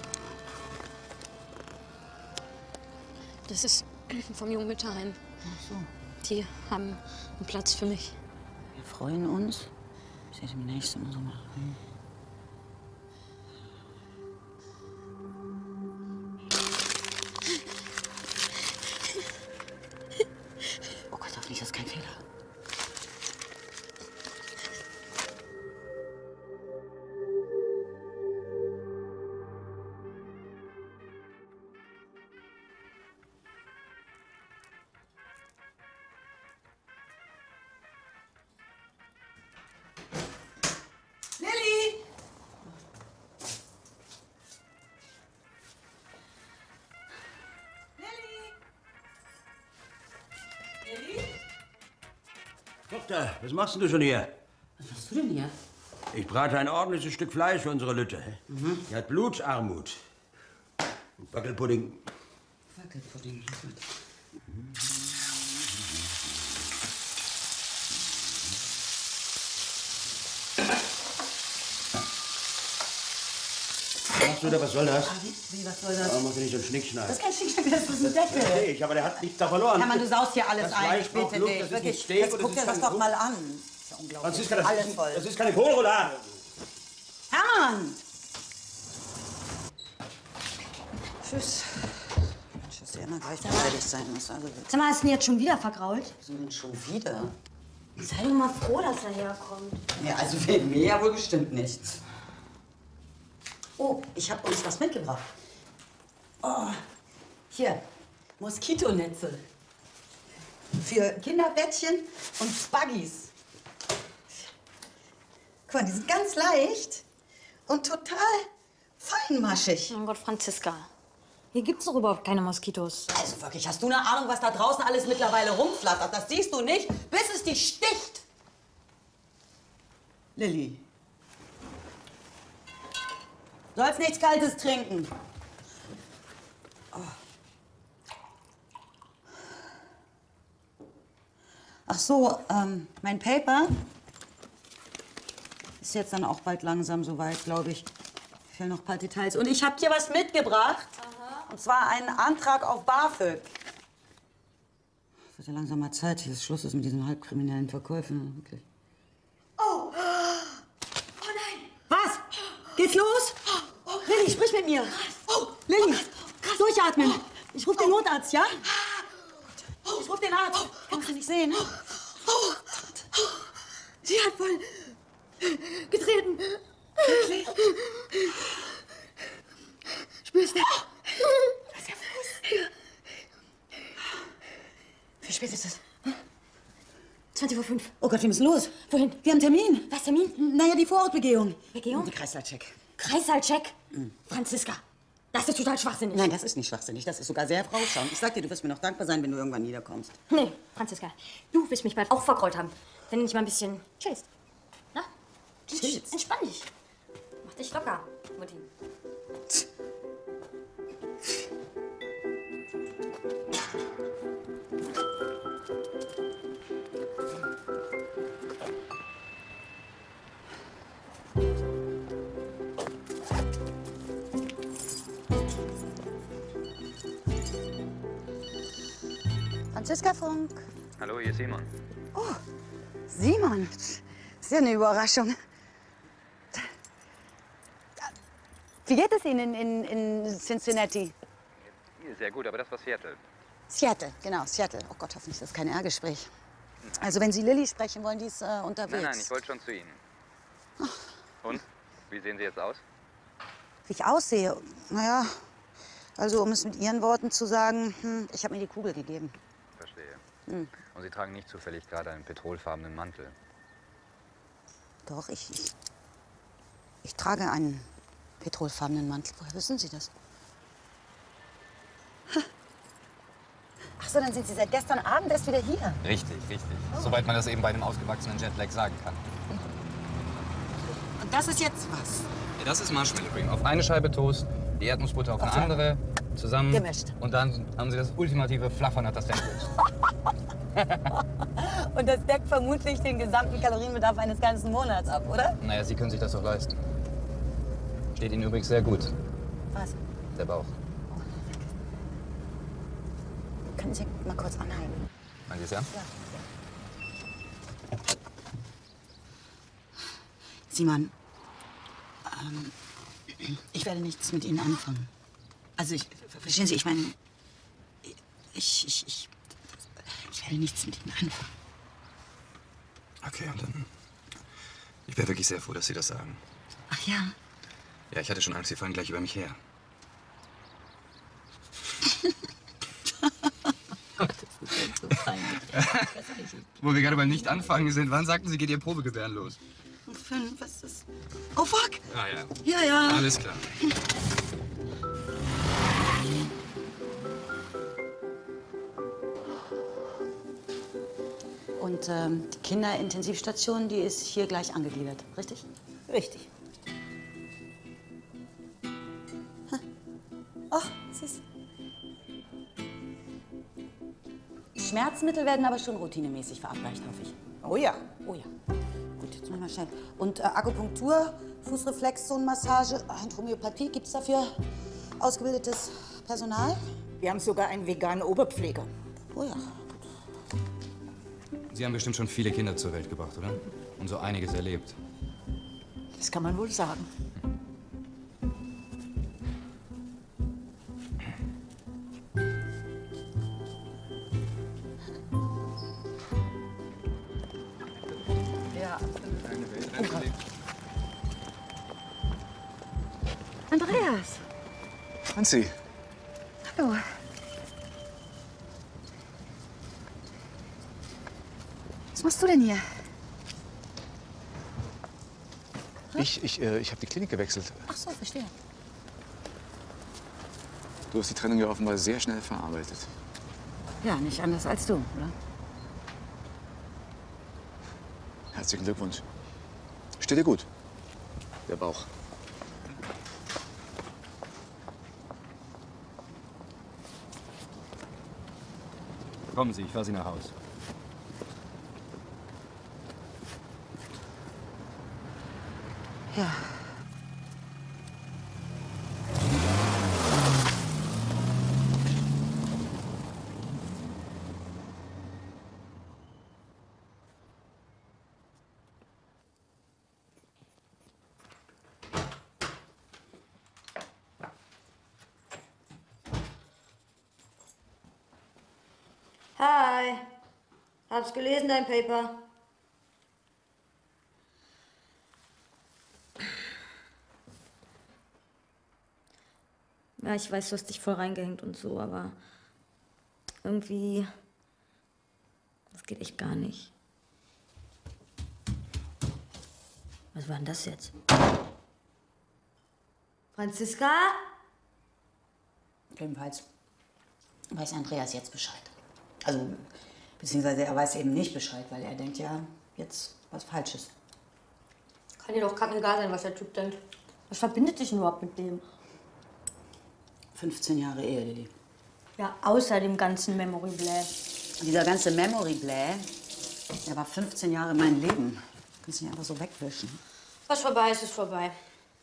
Das ist vom Jungmütterheim. Ach so. Die haben einen Platz für mich. Wir freuen uns, Sie demnächst immer so machen. Oh Gott, hoffentlich ist das kein Fehler. Doktor, was machst denn du schon hier? Was machst du denn hier? Ich brate ein ordentliches Stück Fleisch für unsere Lütte. Die hat Blutsarmut. Und Wackelpudding. Wackelpudding. Machst du da, was soll das? Wie, was soll das? Warum machst du nicht so einen Schnickschnack? Das ist kein Schnickschnack, das ist ein Deckel. Hey, aber der hat nichts da verloren. Hermann, du saust hier alles das ein, Fleisch ich bitte braucht Luft, dich. das ist Wirklich, nicht Steak jetzt und guck dir das doch mal an. Das ist ja unglaublich. Franziska, Alles voll. das ist keine Kohlroulade. Hermann! Tschüss. Tschüss, ja immer gleich beleidigt sein muss. Also, Sag mal, hast du ihn jetzt schon wieder vergrault? wieso denn schon wieder? Sei doch mal froh, dass er herkommt. Ja, also wegen mir ja wohl bestimmt nichts. Oh, ich habe uns was mitgebracht. Oh, hier, Moskitonetze. Für Kinderbettchen und Buggies. Guck mal, die sind ganz leicht und total feinmaschig. Mein Gott, Franziska. Hier gibt's doch überhaupt keine Moskitos. Also wirklich, hast du eine Ahnung, was da draußen alles mittlerweile rumflattert? Das siehst du nicht, bis es dich sticht. Lilly. Sollst nichts Kaltes trinken. Oh. Ach so, mein Paper ist jetzt dann auch bald langsam soweit, glaube ich. Fehlen noch ein paar Details. Und ich habe dir was mitgebracht. Aha. Und zwar einen Antrag auf BAföG. Wird ja langsam mal Zeit, hier ist Schluss ist mit diesen halbkriminellen Verkäufen. Wirklich. Oh! Oh nein! Was? Geht's los? Lilly, sprich mit mir. Lilly, durchatmen. Ich rufe den Notarzt, ja? Ich rufe den Arzt. Ich kann sie nicht sehen. Sie hat voll getreten. Wirklich? Spürst du? Das ist ja Fuß. Wie spät ist es? 20:05 Uhr. Oh Gott, wir müssen los. Wohin? Wir haben Termin. Was, Termin? Naja, die Vorortbegehung. Begehung? Die Kreislaufcheck. Kreißsaalcheck? Franziska, das ist total schwachsinnig. Nein, das ist nicht schwachsinnig. Das ist sogar sehr vorausschauend. Ich sag dir, du wirst mir noch dankbar sein, wenn du irgendwann niederkommst. Nee, Franziska, du wirst mich bald auch vergrault haben, wenn du nicht mal ein bisschen chillst. Na? Chillst? Entspann dich. Mach dich locker, Mutti. Franziska Funk. Hallo, hier ist Simon. Oh, Simon. Das ist ja eine Überraschung. Wie geht es Ihnen in Cincinnati? Sehr gut, aber das war Seattle. Seattle, genau, Seattle. Oh Gott, hoffentlich ist das kein R-Gespräch. Also wenn Sie Lilly sprechen wollen, die ist unterwegs. Nein, ich wollte schon zu Ihnen. Und? Wie sehen Sie jetzt aus? Wie ich aussehe? Naja, also um es mit Ihren Worten zu sagen, ich habe mir die Kugel gegeben. Verstehe. Hm. Und Sie tragen nicht zufällig gerade einen petrolfarbenen Mantel. Doch, ich trage einen petrolfarbenen Mantel. Woher wissen Sie das? Ach so, dann sind Sie seit gestern Abend erst wieder hier. Richtig, richtig. Soweit man das eben bei einem ausgewachsenen Jetlag sagen kann. Und das ist jetzt was? Ja, das ist Marshmallow Cream. Auf eine Scheibe Toast, die Erdnussbutter auf eine andere, zusammen. Gemischt. Und dann haben Sie das ultimative Fluffernutter-Sandwich. Und das deckt vermutlich den gesamten Kalorienbedarf eines ganzen Monats ab, oder? Naja, Sie können sich das doch leisten. Steht Ihnen übrigens sehr gut. Was? Der Bauch. Können Sie mal kurz anhalten? Meinen Sie es ja? Ja. Simon, ich werde nichts mit Ihnen anfangen. Also, verstehen Sie, ich meine, ich werde nichts mit Ihnen anfangen. Okay, und dann... Ich wäre wirklich sehr froh, dass Sie das sagen. Ach ja? Ja, ich hatte schon Angst, Sie fallen gleich über mich her. Wo wir gerade beim Nicht-Anfangen sind, wann sagten Sie, geht Ihr Probegebären los? Um 5, was ist das? Oh, fuck! Ah ja. Ja, ja. Alles klar. Und die Kinderintensivstation, die ist hier gleich angegliedert, richtig? Richtig. Ach, süß. Schmerzmittel werden aber schon routinemäßig verabreicht, hoffe ich. Oh ja. Oh ja. Gut, jetzt machen wir schnell. Und Akupunktur, Fußreflexzonenmassage, Homöopathie, gibt es dafür ausgebildetes Personal? Wir haben sogar einen veganen Oberpfleger. Oh ja. Sie haben bestimmt schon viele Kinder zur Welt gebracht, oder? Und so einiges erlebt. Das kann man wohl sagen. Ja. Andreas. Franzi. Hallo. Was machst du denn hier? Ich habe die Klinik gewechselt. Ach so, verstehe. Du hast die Trennung ja offenbar sehr schnell verarbeitet. Ja, nicht anders als du, oder? Herzlichen Glückwunsch. Steht dir gut. Der Bauch. Kommen Sie, ich fahre Sie nach Haus. Ja. Hi. Hab's gelesen, dein Paper. Ja, ich weiß, du hast dich voll reingehängt und so, aber irgendwie, das geht echt gar nicht. Was war denn das jetzt? Franziska? Jedenfalls weiß Andreas jetzt Bescheid. Also, beziehungsweise er weiß eben nicht Bescheid, weil er denkt ja jetzt was Falsches. Kann dir doch kackegal sein, was der Typ denkt. Was verbindet dich denn überhaupt mit dem? 15 Jahre Ehe, Lilly. Ja, außer dem ganzen Memory-Blä. Dieser ganze Memory-Blä, der war 15 Jahre mein Leben. Kannst du nicht einfach so wegwischen. Was vorbei ist, ist vorbei.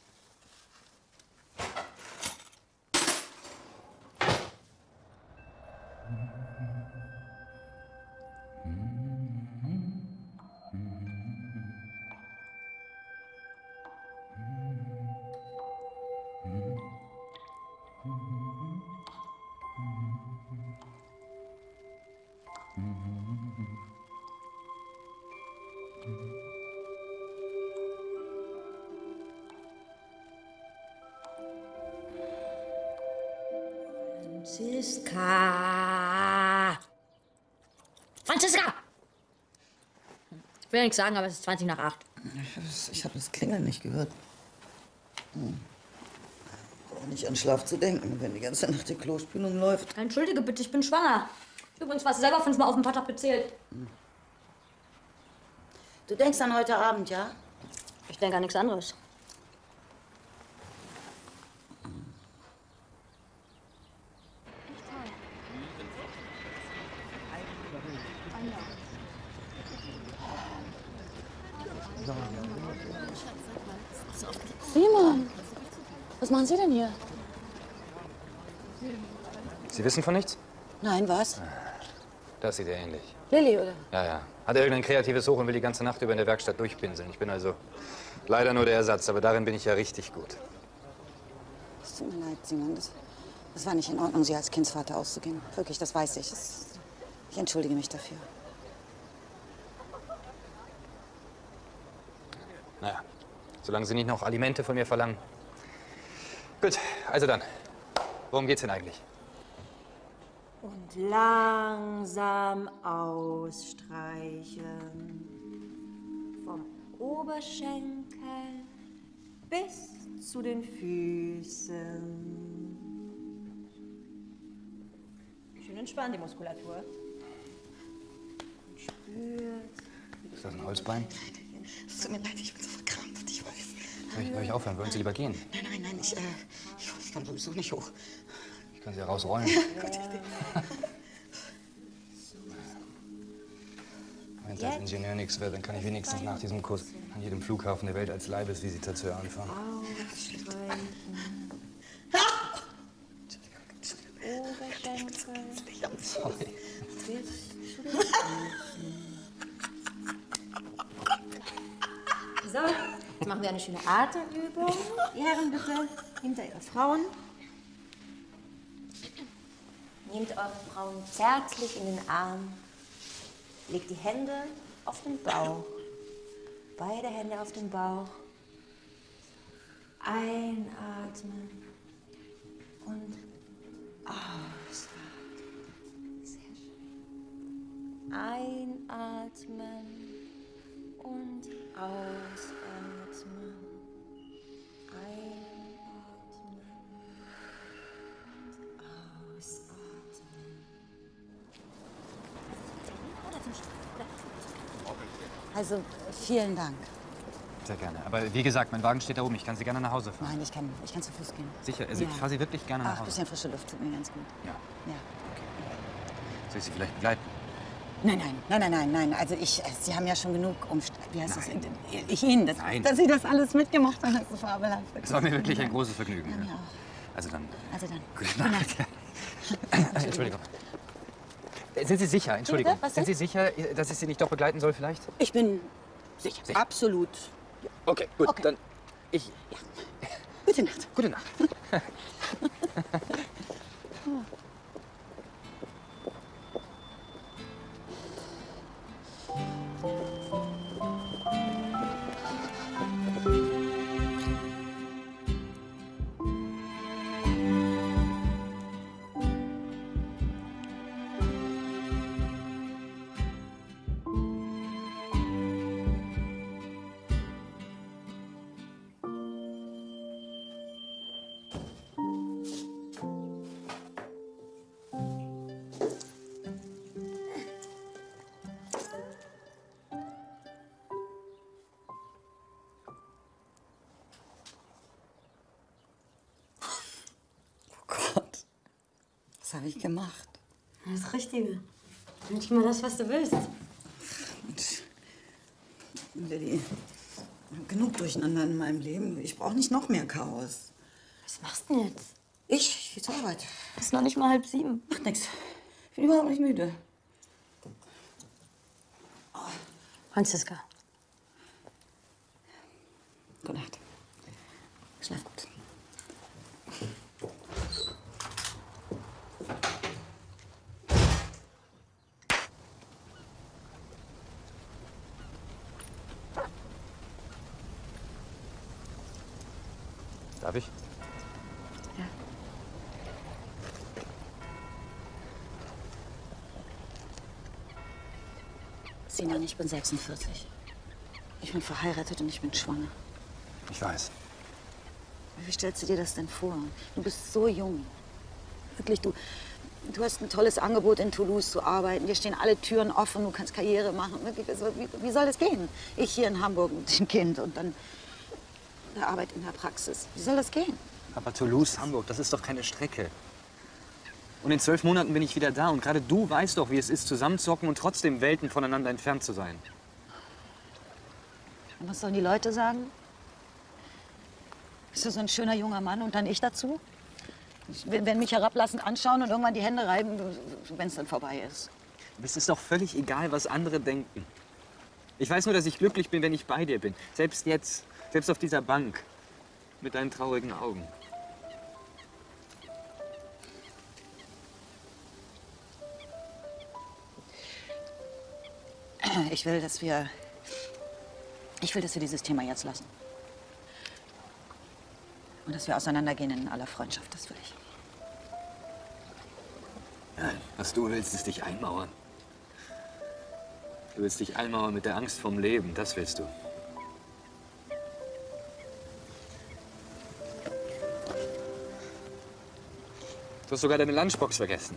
Franziska! Franziska! Ich will ja nichts sagen, aber es ist 20 nach 8. Ich habe das Klingeln nicht gehört. Auch nicht an Schlaf zu denken, wenn die ganze Nacht die Klospülung läuft. Entschuldige bitte, ich bin schwanger. Übrigens, was selber 5-mal auf dem Vater bezählt. Du denkst an heute Abend, ja? Ich denke an nichts anderes. Simon, was machen Sie denn hier? Sie wissen von nichts? Nein, was? Das sieht ja ähnlich. Lilly, oder? Ja, ja. Hat er irgendein kreatives Hoch und will die ganze Nacht über in der Werkstatt durchpinseln. Ich bin also leider nur der Ersatz, aber darin bin ich ja richtig gut. Es tut mir leid, Simon. Das war nicht in Ordnung, Sie als Kindsvater auszugehen. Wirklich, das weiß ich. Ich entschuldige mich dafür. Naja, solange Sie nicht noch Alimente von mir verlangen. Gut, also dann. Worum geht's denn eigentlich? Und langsam ausstreichen. Vom Oberschenkel bis zu den Füßen. Schön entspannen, die Muskulatur. Und spürt. Ist das ein Holzbein? Es tut mir leid, ich bin so verkrampft, ich weiß. Soll ich aufhören? Wollen Sie lieber gehen? Nein, ich kann sowieso nicht hoch. Ich kann Sie ja rausrollen. Wenn es als Ingenieur nichts wird, dann kann ich wenigstens nach diesem Kurs an jedem Flughafen der Welt als Leibesvisitation anfangen. Sorry. So, jetzt machen wir eine schöne Atemübung. Die Herren bitte hinter ihre Frauen. Nehmt eure Frauen zärtlich in den Arm. Legt die Hände auf den Bauch. Beide Hände auf den Bauch. Einatmen und ausatmen. Sehr schön. Einatmen und ausatmen. Einatmen und ausatmen. Also, vielen Dank. Sehr gerne. Aber wie gesagt, mein Wagen steht da oben. Ich kann Sie gerne nach Hause fahren. Nein, ich kann zu Fuß gehen. Sicher? Also ich fahre Sie wirklich gerne nach Ach, ein Hause. bisschen frische Luft tut mir ganz gut. Ja. Ja. Soll ich Sie vielleicht begleiten? Nein. Also Sie haben ja schon genug wie heißt Nein. das? Ich Ihnen, Nein. dass Sie das alles mitgemacht haben, das ist so fabelhaft. Es war mir wirklich ein großes Vergnügen. Ja, mir auch. Also dann. Gute Nacht. Entschuldigung. Sind Sie sicher? Entschuldigung. Bitte? Was Sind Sie ist? sicher, dass ich Sie nicht doch begleiten soll vielleicht? Ich bin sicher. Absolut. Okay, gut. Dann ich. Gute Nacht. Gute Nacht. Was habe ich gemacht? Das Richtige. Nicht mal das, was du willst. Lilly, genug Durcheinander in meinem Leben. Ich brauche nicht noch mehr Chaos. Was machst du denn jetzt? Ich gehe zur Arbeit. Es ist noch nicht mal 6:30. Macht nichts. Ich bin überhaupt nicht müde. Franziska. Gute Nacht. Schlaf gut. Darf ich? Ja. Sinan, ich bin 46. Ich bin verheiratet und ich bin schwanger. Ich weiß. Wie stellst du dir das denn vor? Du bist so jung. Wirklich, du hast ein tolles Angebot, in Toulouse zu arbeiten. Dir stehen alle Türen offen, du kannst Karriere machen. Wie soll das gehen? Ich hier in Hamburg mit dem Kind und dann der Arbeit in der Praxis. Wie soll das gehen? Aber Toulouse, Hamburg, das ist doch keine Strecke. Und in 12 Monaten bin ich wieder da. Und gerade du weißt doch, wie es ist, zusammenzocken und trotzdem Welten voneinander entfernt zu sein. Und was sollen die Leute sagen? Bist du so ein schöner junger Mann und dann ich dazu? Werden mich herablassend anschauen und irgendwann die Hände reiben, wenn es dann vorbei ist. Aber es ist doch völlig egal, was andere denken. Ich weiß nur, dass ich glücklich bin, wenn ich bei dir bin. Selbst jetzt, selbst auf dieser Bank. Mit deinen traurigen Augen. Ich will, dass wir dieses Thema jetzt lassen. Und dass wir auseinandergehen in aller Freundschaft, das will ich. Nein, was du willst, ist dich einmauern. Du willst dich einmauern mit der Angst vorm Leben, das willst du. Du hast sogar deine Lunchbox vergessen.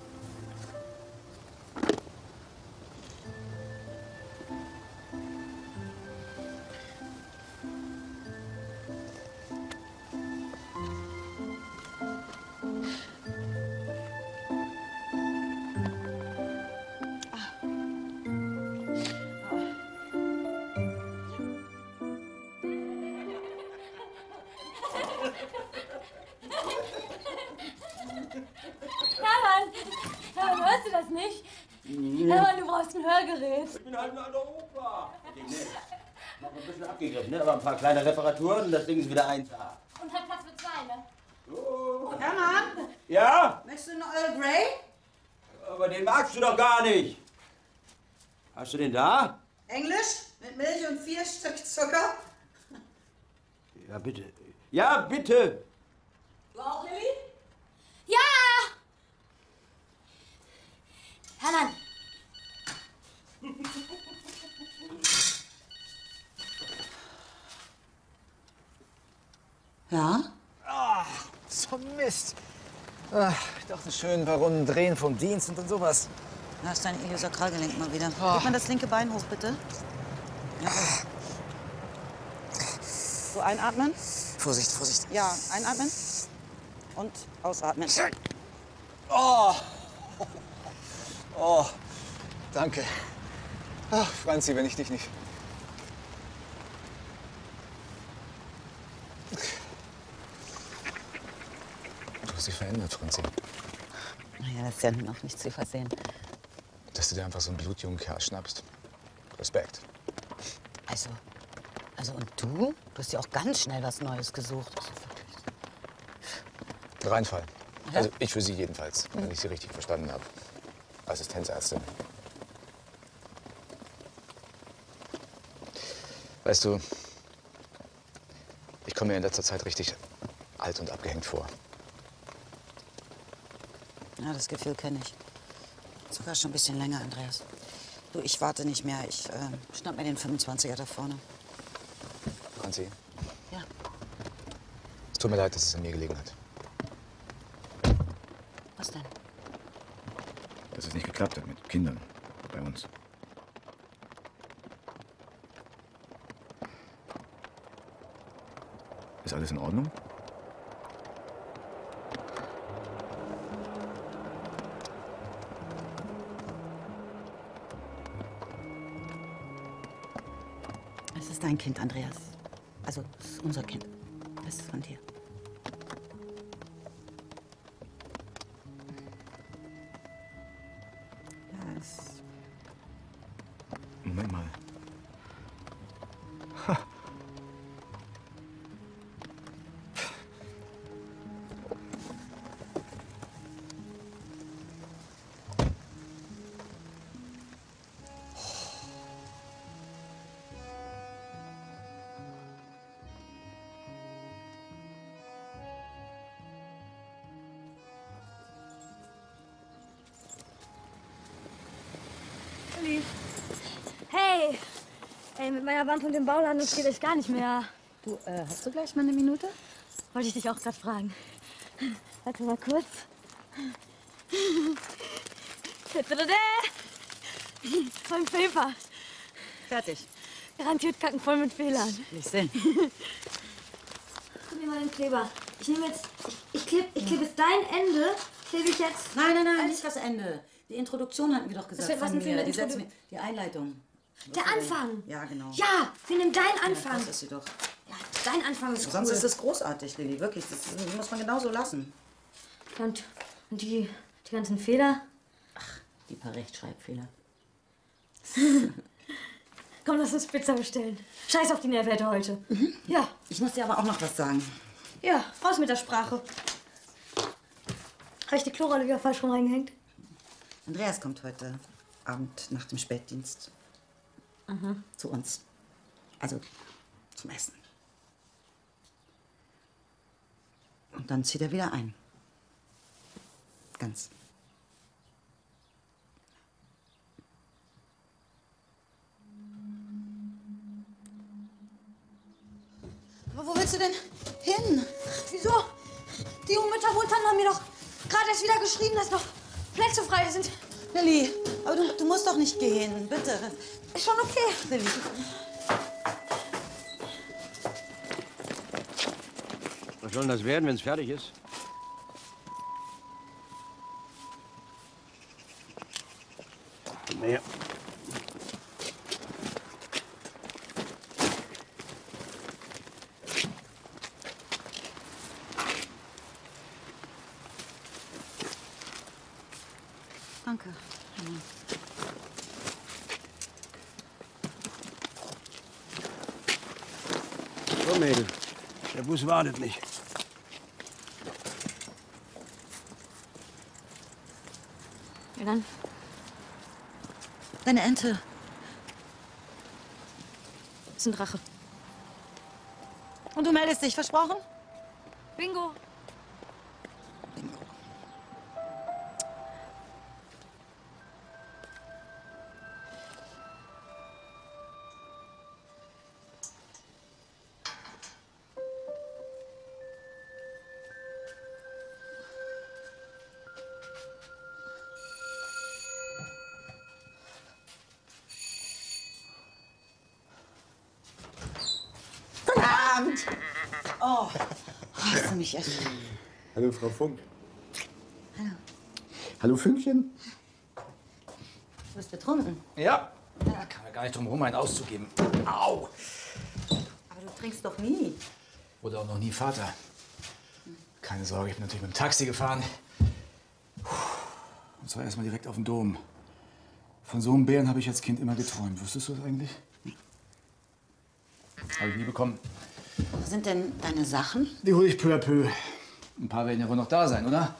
nicht? Nee. Hermann, du brauchst ein Hörgerät. Ich bin halt ein alter Opa. Noch ein bisschen abgegriffen, ne? Aber ein paar kleine Reparaturen und das Ding ist wieder 1A. Und hat Platz für 2, ne? Hermann, Ja? möchtest du einen Earl Grey? Aber den magst du doch gar nicht. Hast du den da? Englisch? Mit Milch und 4 Stück Zucker? Ja, bitte. Ja, bitte. Du auch, Lilly? Ja! Hermann. Ja? Ach, so Mist. Ach, ich dachte schön, ein paar Runden drehen vom Dienst und dann sowas. Da ist dein Iliosakralgelenk mal wieder. Gib mal das linke Bein hoch, bitte. Ja. So, einatmen. Vorsicht, Vorsicht. Ja, einatmen. Und ausatmen. Oh. Oh, danke. Ach, Franzi, wenn ich dich nicht... Du hast dich verändert, Franzi. Naja, das ist ja noch nicht zu versehen. Dass du dir einfach so einen blutjungen Kerl schnappst. Respekt. Also und du? Du hast ja auch ganz schnell was Neues gesucht. Reinfall. Also ich für Sie jedenfalls, wenn ich Sie richtig verstanden habe. Assistenzärztin. Weißt du, ich komme mir in letzter Zeit richtig alt und abgehängt vor. Ja, das Gefühl kenne ich. Sogar schon ein bisschen länger, Andreas. Du, ich warte nicht mehr. Ich schnapp mir den 25er da vorne. Franzi? Ja. Es tut mir leid, dass es an mir gelegen hat. Was denn? Dass es nicht geklappt hat mit Kindern bei uns. Ist alles in Ordnung? Es ist dein Kind, Andreas. Also, es ist unser Kind. Das ist von dir. Ja, es... Moment mal. Hey! Ey, mit meiner Wampe und dem Bauladen, das geht echt gar nicht mehr. Du, hast du gleich mal eine Minute? Wollte ich dich auch gerade fragen. Warte mal kurz. Voll Paper. Fertig. Garantiert kacken voll mit Fehlern. Nicht sehen. Gib mir mal den Kleber. Ich nehme jetzt... Ich klebe jetzt dein Ende. Klebe ich jetzt... Nein, nicht das Ende. Die Introduktion hatten wir doch gesagt. Was denn für eine Die Einleitung. Der Anfang. Ja, genau. Ja, wir nehmen deinen Anfang. Ja, das ist sie doch. Ja, dein Anfang ist Sonst cool. ist es großartig, Lilly. Wirklich. Das muss man genauso lassen. Und die ganzen Fehler? Die paar Rechtschreibfehler. Komm, lass uns Pizza bestellen. Scheiß auf die Nährwerte heute. Ja. Ich muss dir aber auch noch was sagen. Ja, raus mit der Sprache. Habe ich die Klorolle wieder falsch rum reingehängt? Andreas kommt heute Abend nach dem Spätdienst zu uns. Also zum Essen. Und dann zieht er wieder ein. Ganz. Aber wo willst du denn hin? Wieso? Die jungen Mütter Wohltaten haben mir doch gerade erst wieder geschrieben, dass noch Plätze frei sind. Lilly, aber du musst doch nicht gehen, bitte. Ist schon okay. Lilly. Was soll denn das werden, wenn es fertig ist? Gib mal her. Danke. So, Mädel. Der Bus wartet nicht. Ja, dann. Deine Ente. Ist ein Drache. Und du meldest dich, versprochen? Bingo. Guten Abend. Oh, hast du mich echt... Hallo, Frau Funk. Hallo. Hallo, Fünkchen. Du bist betrunken. Ja. Da kann man gar nicht drum herum, einen auszugeben. Au! Aber du trinkst doch nie. Oder auch noch nie Vater. Keine Sorge, ich bin natürlich mit dem Taxi gefahren. Und zwar erstmal direkt auf den Dom. Von so einem Bären habe ich als Kind immer geträumt. Wusstest du das eigentlich? Nee. Habe ich nie bekommen. Wo sind denn deine Sachen? Die hole ich peu à peu. Ein paar werden ja wohl noch da sein, oder?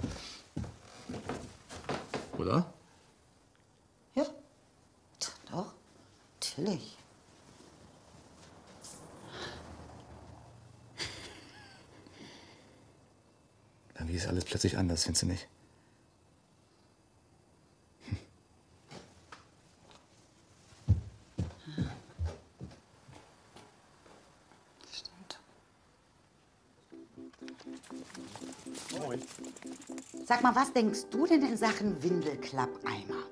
Oder? Ja. Doch, natürlich. Wie ist alles plötzlich anders, findest du nicht? Stimmt. Moin. Sag mal, was denkst du denn in Sachen Windelklappeimer?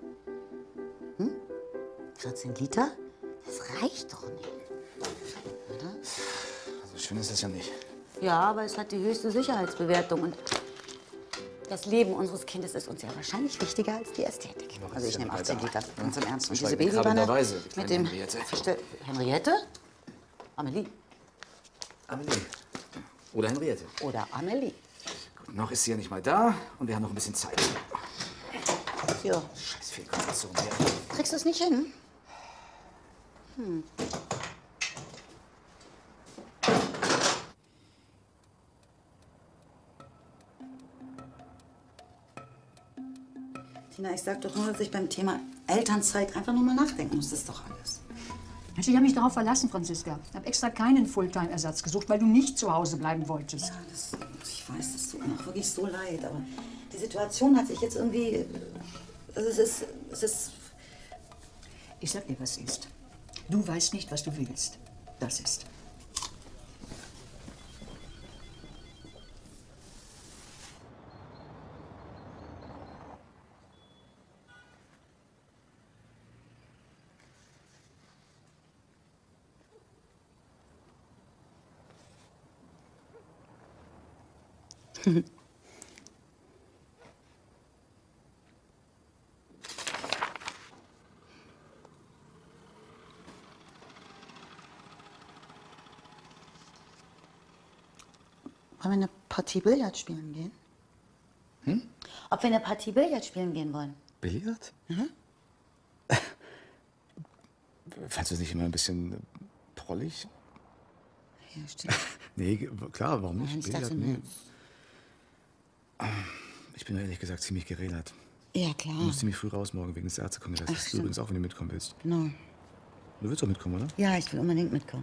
14 Liter? Das reicht doch nicht. Oder? Also schön ist das ja nicht. Ja, aber es hat die höchste Sicherheitsbewertung und das Leben unseres Kindes ist uns ja wahrscheinlich wichtiger als die Ästhetik. Also ich nehme 18 Liter, ganz im Ernst. Und diese Babywanne mit dem... Henriette? Amelie. Amelie. Oder Henriette. Oder Amelie. Gut, noch ist sie ja nicht mal da und wir haben noch ein bisschen Zeit. Ja. Scheiß Fehlkonzentration hier. Kriegst du es nicht hin? Tina, ich sag doch nur, dass ich beim Thema Elternzeit einfach nur mal nachdenken muss. Das ist doch alles. Mensch, ich habe mich darauf verlassen, Franziska. Ich habe extra keinen Fulltime-Ersatz gesucht, weil du nicht zu Hause bleiben wolltest. Ja, ich weiß, das tut mir auch wirklich so leid. Aber die Situation hat sich jetzt irgendwie... Also es ist... Ich sag dir, was ist. Du weißt nicht, was du willst. Das ist. Wollen wir eine Partie Billard spielen gehen? Ob wir eine Partie Billard spielen gehen wollen? Billard? Fandst du es nicht immer ein bisschen prollig? Ja, stimmt. Nee, klar, warum nicht? Nein, ich Billard, dachte nee. nur- Ich bin ehrlich gesagt ziemlich gerädert. Ja, klar. Du musst ziemlich früh raus morgen wegen des Ärztekongresses. Ach, Du stimmt. übrigens auch, wenn du mitkommen willst. Genau. Du willst auch mitkommen, oder? Ja, ich will unbedingt mitkommen.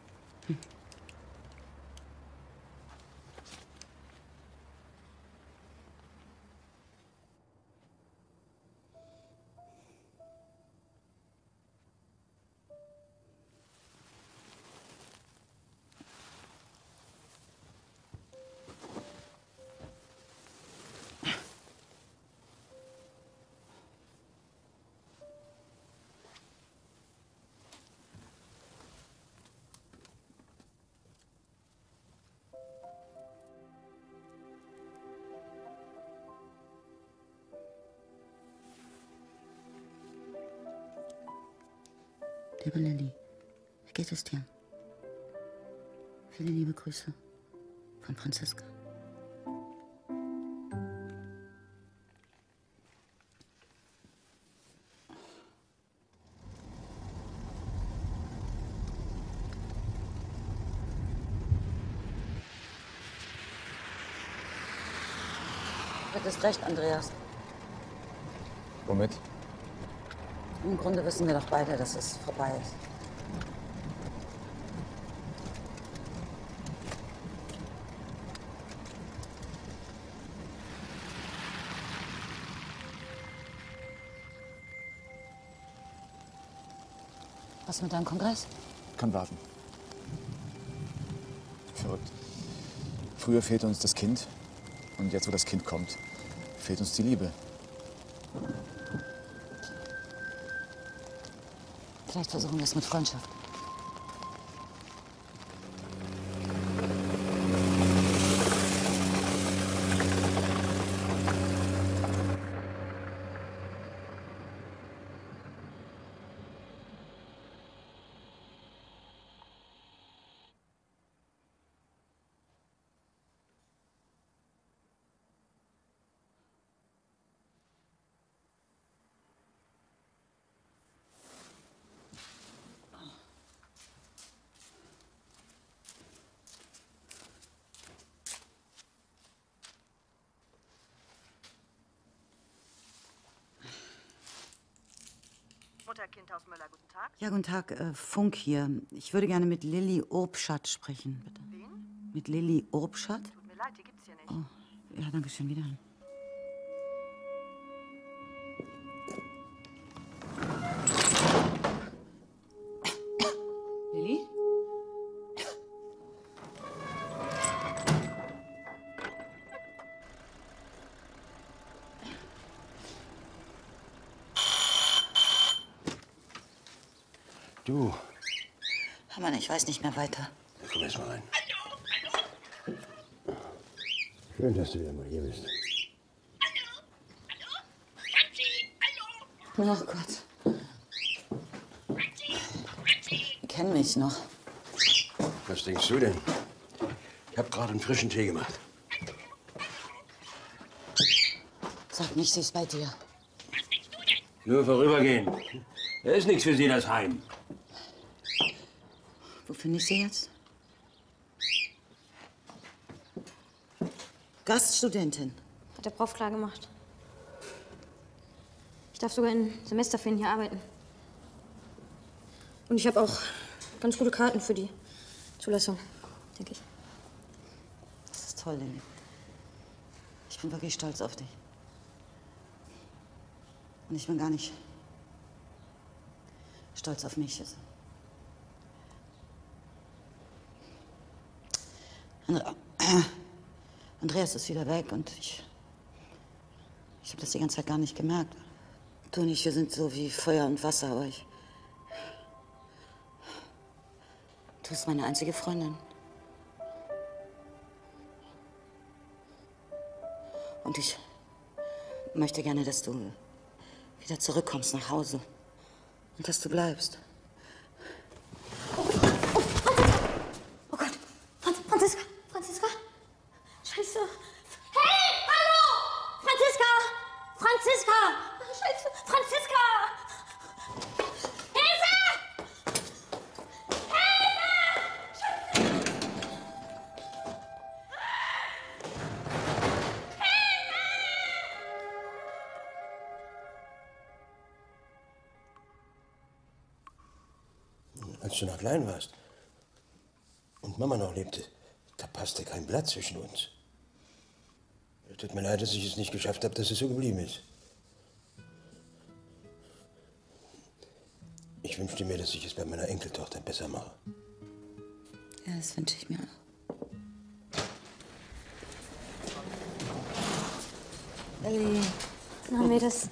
Liebe Lilly, wie geht es dir? Viele liebe Grüße von Franziska. hattest recht, Andreas. Womit? Im Grunde wissen wir doch beide, dass es vorbei ist. Was mit deinem Kongress? Kann warten. Verrückt. Früher fehlte uns das Kind. Und jetzt, wo das Kind kommt, fehlt uns die Liebe. Vielleicht versuchen wir es mit Freundschaft. Mutter Kindhaus Müller, guten Tag. Ja, guten Tag, Funk hier. Ich würde gerne mit Lilly Urbschat sprechen, bitte. Wen? Mit Lilly Urbschat? Tut mir leid, die gibt's hier nicht. Oh, ja, danke schön, wieder. Lilly? Du. Hör mal, ich weiß nicht mehr weiter. Ja, komm erst mal rein. Schön, dass du wieder mal hier bist. Oh Gott. Die kennen mich noch. Was denkst du denn? Ich habe gerade einen frischen Tee gemacht. Sag nicht, sie ist bei dir. Nur vorübergehen. Da ist nichts für Sie, das Heim. Wo finde ich sie jetzt? Gaststudentin. Hat der Prof klar gemacht. Ich darf sogar in Semesterferien hier arbeiten. Und ich habe auch ganz gute Karten für die Zulassung, denke ich. Das ist toll, Lilly. Ich bin wirklich stolz auf dich. Und ich bin gar nicht stolz auf mich. Andreas ist wieder weg und ich habe das die ganze Zeit gar nicht gemerkt. Du und ich, wir sind so wie Feuer und Wasser, aber du bist meine einzige Freundin. Und ich möchte gerne, dass du wieder zurückkommst nach Hause und dass du bleibst. Oh Gott, Franziska! Scheiße! Hey, hallo! Franziska! Scheiße, Franziska! Hilfe! Als du noch klein warst und Mama noch lebte, da passte kein Blatt zwischen uns. Tut mir leid, dass ich es nicht geschafft habe, dass es so geblieben ist. Ich wünschte mir, dass ich es bei meiner Enkeltochter besser mache. Ja, das wünsche ich mir auch. Elli. Na, Mädels.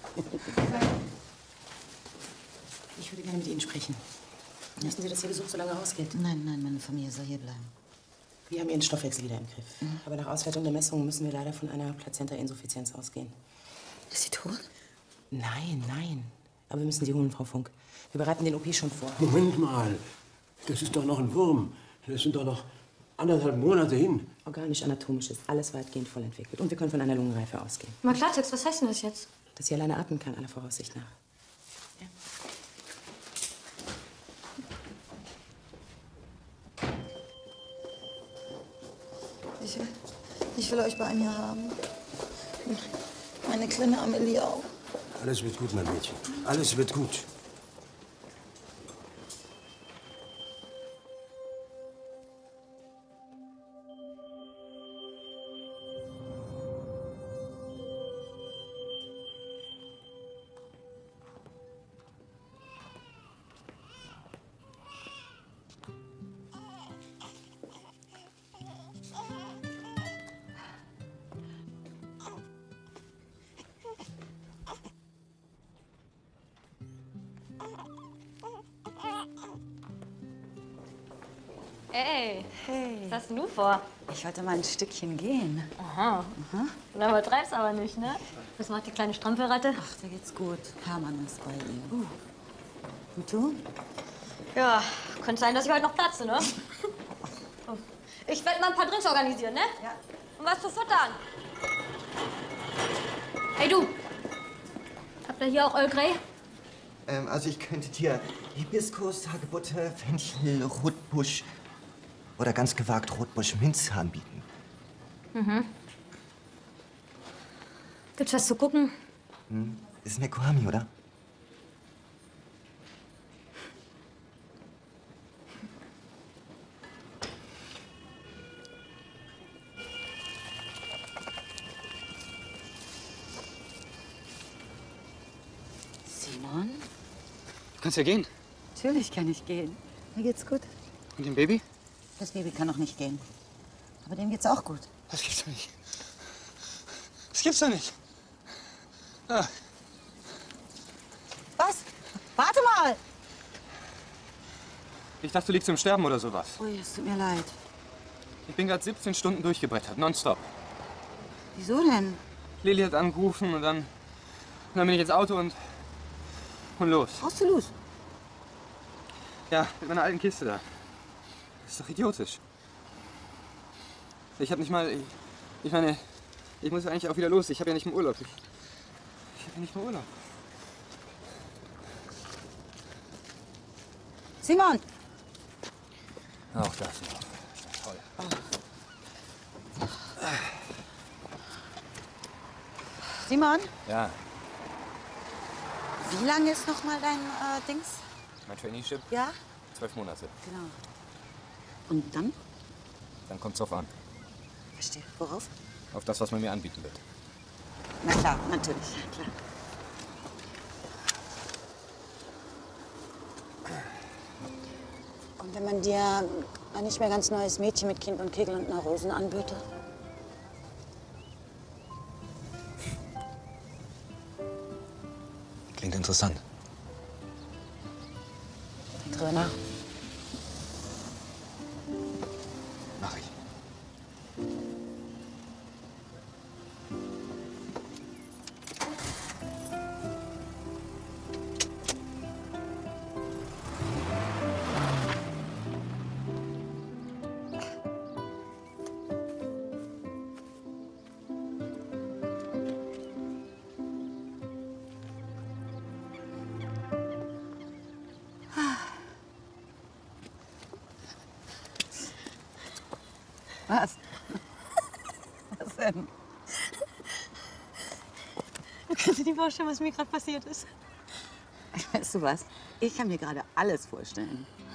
Ich würde gerne mit Ihnen sprechen. Möchten Sie, dass Ihr Besuch so lange ausgeht? Nein, meine Familie soll hier bleiben. Wir haben Ihren Stoffwechsel wieder im Griff. Aber nach Auswertung der Messungen müssen wir leider von einer Plazenta-Insuffizienz ausgehen. Ist sie tot? Nein. Aber wir müssen Sie holen, Frau Funk. Wir bereiten den OP schon vor. Moment mal, das ist doch noch ein Wurm. Das sind doch noch 1,5 Monate hin. Organisch-anatomisch ist alles weitgehend voll entwickelt. Und wir können von einer Lungenreife ausgehen. Mal Klartext, was heißt denn das jetzt? Dass sie alleine atmen kann, aller Voraussicht nach. Ja. Ich will euch bei mir haben. meine kleine Amelie auch. Alles wird gut, mein Mädchen. Alles wird gut. Hey, Hey. was hast denn du vor? Ich wollte mal ein Stückchen gehen. Aha. Na, übertreib's aber nicht, ne? Was macht die kleine Strampelratte? Ach, da geht's gut. Hermann ist bei ihr. Und du? Ja, könnte sein, dass ich heute noch platze, ne? Ich werde mal ein paar Drinks organisieren, ne? Ja. Und was zu futtern. Hey, du! Habt ihr hier auch Earl Grey? Also ich könnte dir Hibiskus, Hagebutte, Fenchel, Rotbusch oder ganz gewagt Rotbusch-Minze anbieten. Mhm. Gibt's was zu gucken? Hm? Ist Nekohami, oder? Simon? Du kannst ja gehen. Natürlich kann ich gehen. Mir geht's gut. Und dem Baby? Das Baby kann noch nicht gehen. Aber dem geht's auch gut. Das gibt's doch nicht. Das gibt's doch nicht. Ah. Was? Warte mal! Ich dachte, du liegst im Sterben oder sowas. Ui, es tut mir leid. Ich bin gerade 17 Stunden durchgebrettert, nonstop. Wieso denn? Lili hat angerufen und dann bin ich ins Auto und los. Brauchst du los? Ja, mit meiner alten Kiste da. Das ist doch idiotisch. Ich hab nicht mal... Ich meine, ich muss ja eigentlich auch wieder los. Ich habe ja nicht mehr Urlaub. Ich habe ja nicht mehr Urlaub. Simon! Auch das noch. Toll. Simon, Ja, wie lange ist noch mal dein Dings? mein Traineeship? Ja? 12 Monate. Genau. Und dann? Dann kommt's drauf an. Verstehe. Worauf? Auf das, was man mir anbieten wird. Na klar, natürlich. Klar. Und wenn man dir ein nicht mehr ganz neues Mädchen mit Kind und Kegel und Neurosen anböte? Klingt interessant. Denk drüber nach. Mach ich. Was? Was denn? Du kannst dir nicht vorstellen, was mir gerade passiert ist. Weißt du was? Ich kann mir gerade alles vorstellen.